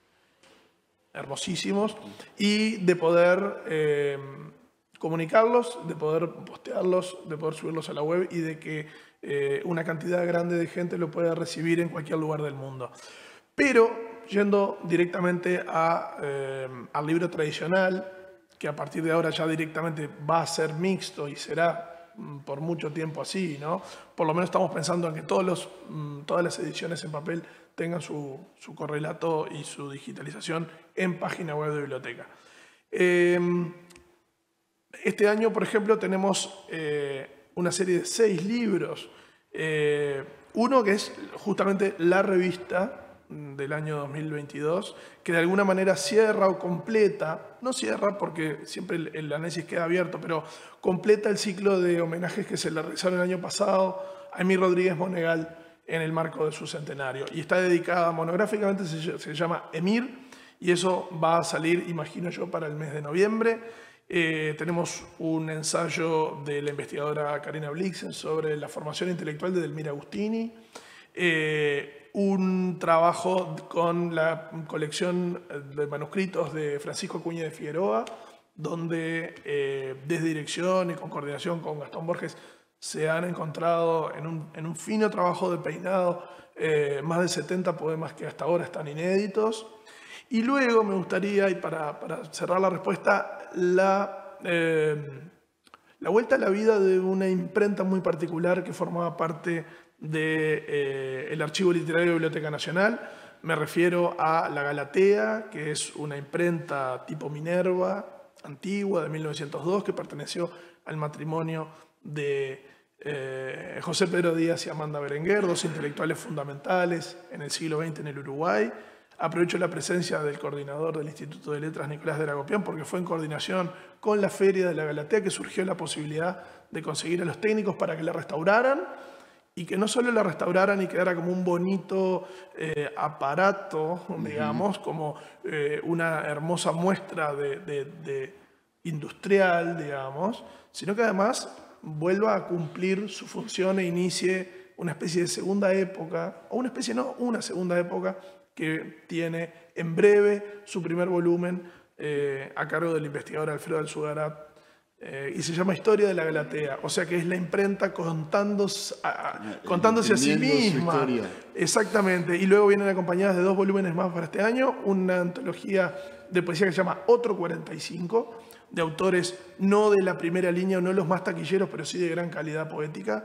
hermosísimos, y de poder eh, comunicarlos, de poder postearlos, de poder subirlos a la web y de que Eh, una cantidad grande de gente lo puede recibir en cualquier lugar del mundo. Pero, yendo directamente a, eh, al libro tradicional, que a partir de ahora ya directamente va a ser mixto y será mm, por mucho tiempo así, ¿no? Por lo menos estamos pensando en que todos los, mm, todas las ediciones en papel tengan su, su correlato y su digitalización en página web de biblioteca. Eh, este año, por ejemplo, tenemos... Eh, una serie de seis libros. Eh, uno que es justamente la revista del año dos mil veintidós, que de alguna manera cierra o completa, no cierra porque siempre el, el análisis queda abierto, pero completa el ciclo de homenajes que se le realizaron el año pasado a Emir Rodríguez Monegal en el marco de su centenario. Y está dedicada monográficamente, se, se llama Emir, y eso va a salir, imagino yo, para el mes de noviembre. Eh, tenemos un ensayo de la investigadora Karina Blixen sobre la formación intelectual de Delmira Agustini, eh, un trabajo con la colección de manuscritos de Francisco Acuña de Figueroa, donde eh, desde dirección y con coordinación con Gastón Borges se han encontrado en un, en un fino trabajo de peinado eh, más de setenta poemas que hasta ahora están inéditos. Y luego me gustaría, y para, para cerrar la respuesta, la, eh, la vuelta a la vida de una imprenta muy particular que formaba parte del de, eh, Archivo Literario de la Biblioteca Nacional. Me refiero a La Galatea, que es una imprenta tipo Minerva, antigua, de mil novecientos dos, que perteneció al matrimonio de eh, José Pedro Díaz y Amanda Berenguer, dos intelectuales fundamentales en el siglo veinte en el Uruguay. Aprovecho la presencia del coordinador del Instituto de Letras, Nicolás de Ragopián, porque fue en coordinación con la Feria de la Galatea que surgió la posibilidad de conseguir a los técnicos para que la restauraran, y que no solo la restauraran y quedara como un bonito eh, aparato, digamos, uh-huh. como eh, una hermosa muestra de, de, de industrial, digamos, sino que además vuelva a cumplir su función e inicie una especie de segunda época, o una especie, no, una segunda época, que tiene en breve su primer volumen eh, a cargo del investigador Alfredo Alzugarat, Eh, y se llama Historia de la Galatea, o sea que es la imprenta contándose a, contándose a sí misma. Exactamente, y luego vienen acompañadas de dos volúmenes más para este año, una antología de poesía que se llama Otro cuarenta y cinco, de autores no de la primera línea, no los más taquilleros, pero sí de gran calidad poética,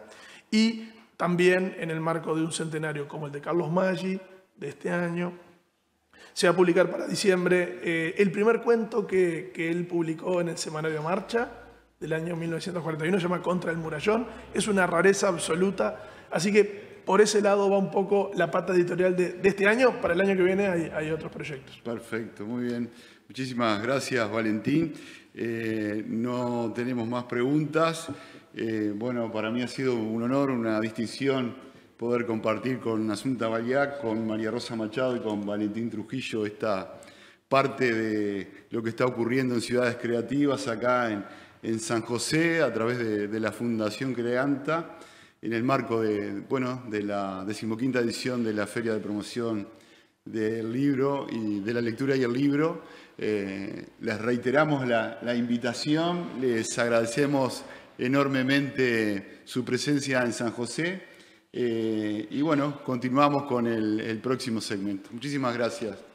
y también en el marco de un centenario como el de Carlos Maggi, de este año, se va a publicar para diciembre eh, el primer cuento que, que él publicó en el semanario Marcha, del año mil novecientos cuarenta y uno, se llama Contra el Murallón. Es una rareza absoluta, así que por ese lado va un poco la pata editorial de, de este año. Para el año que viene hay, hay otros proyectos. Perfecto, muy bien. Muchísimas gracias, Valentín. Eh, no tenemos más preguntas. Eh, bueno, para mí ha sido un honor, una distinción poder compartir con Asunta Baliac, con María Rosa Machado y con Valentín Trujillo esta parte de lo que está ocurriendo en Ciudades Creativas acá en, en San José a través de, de la Fundación Creanta en el marco de, bueno, de la decimoquinta edición de la Feria de Promoción del Libro y de la Lectura y el Libro. Eh, les reiteramos la, la invitación, les agradecemos enormemente su presencia en San José. Eh, y bueno, continuamos con el, el próximo segmento. Muchísimas gracias.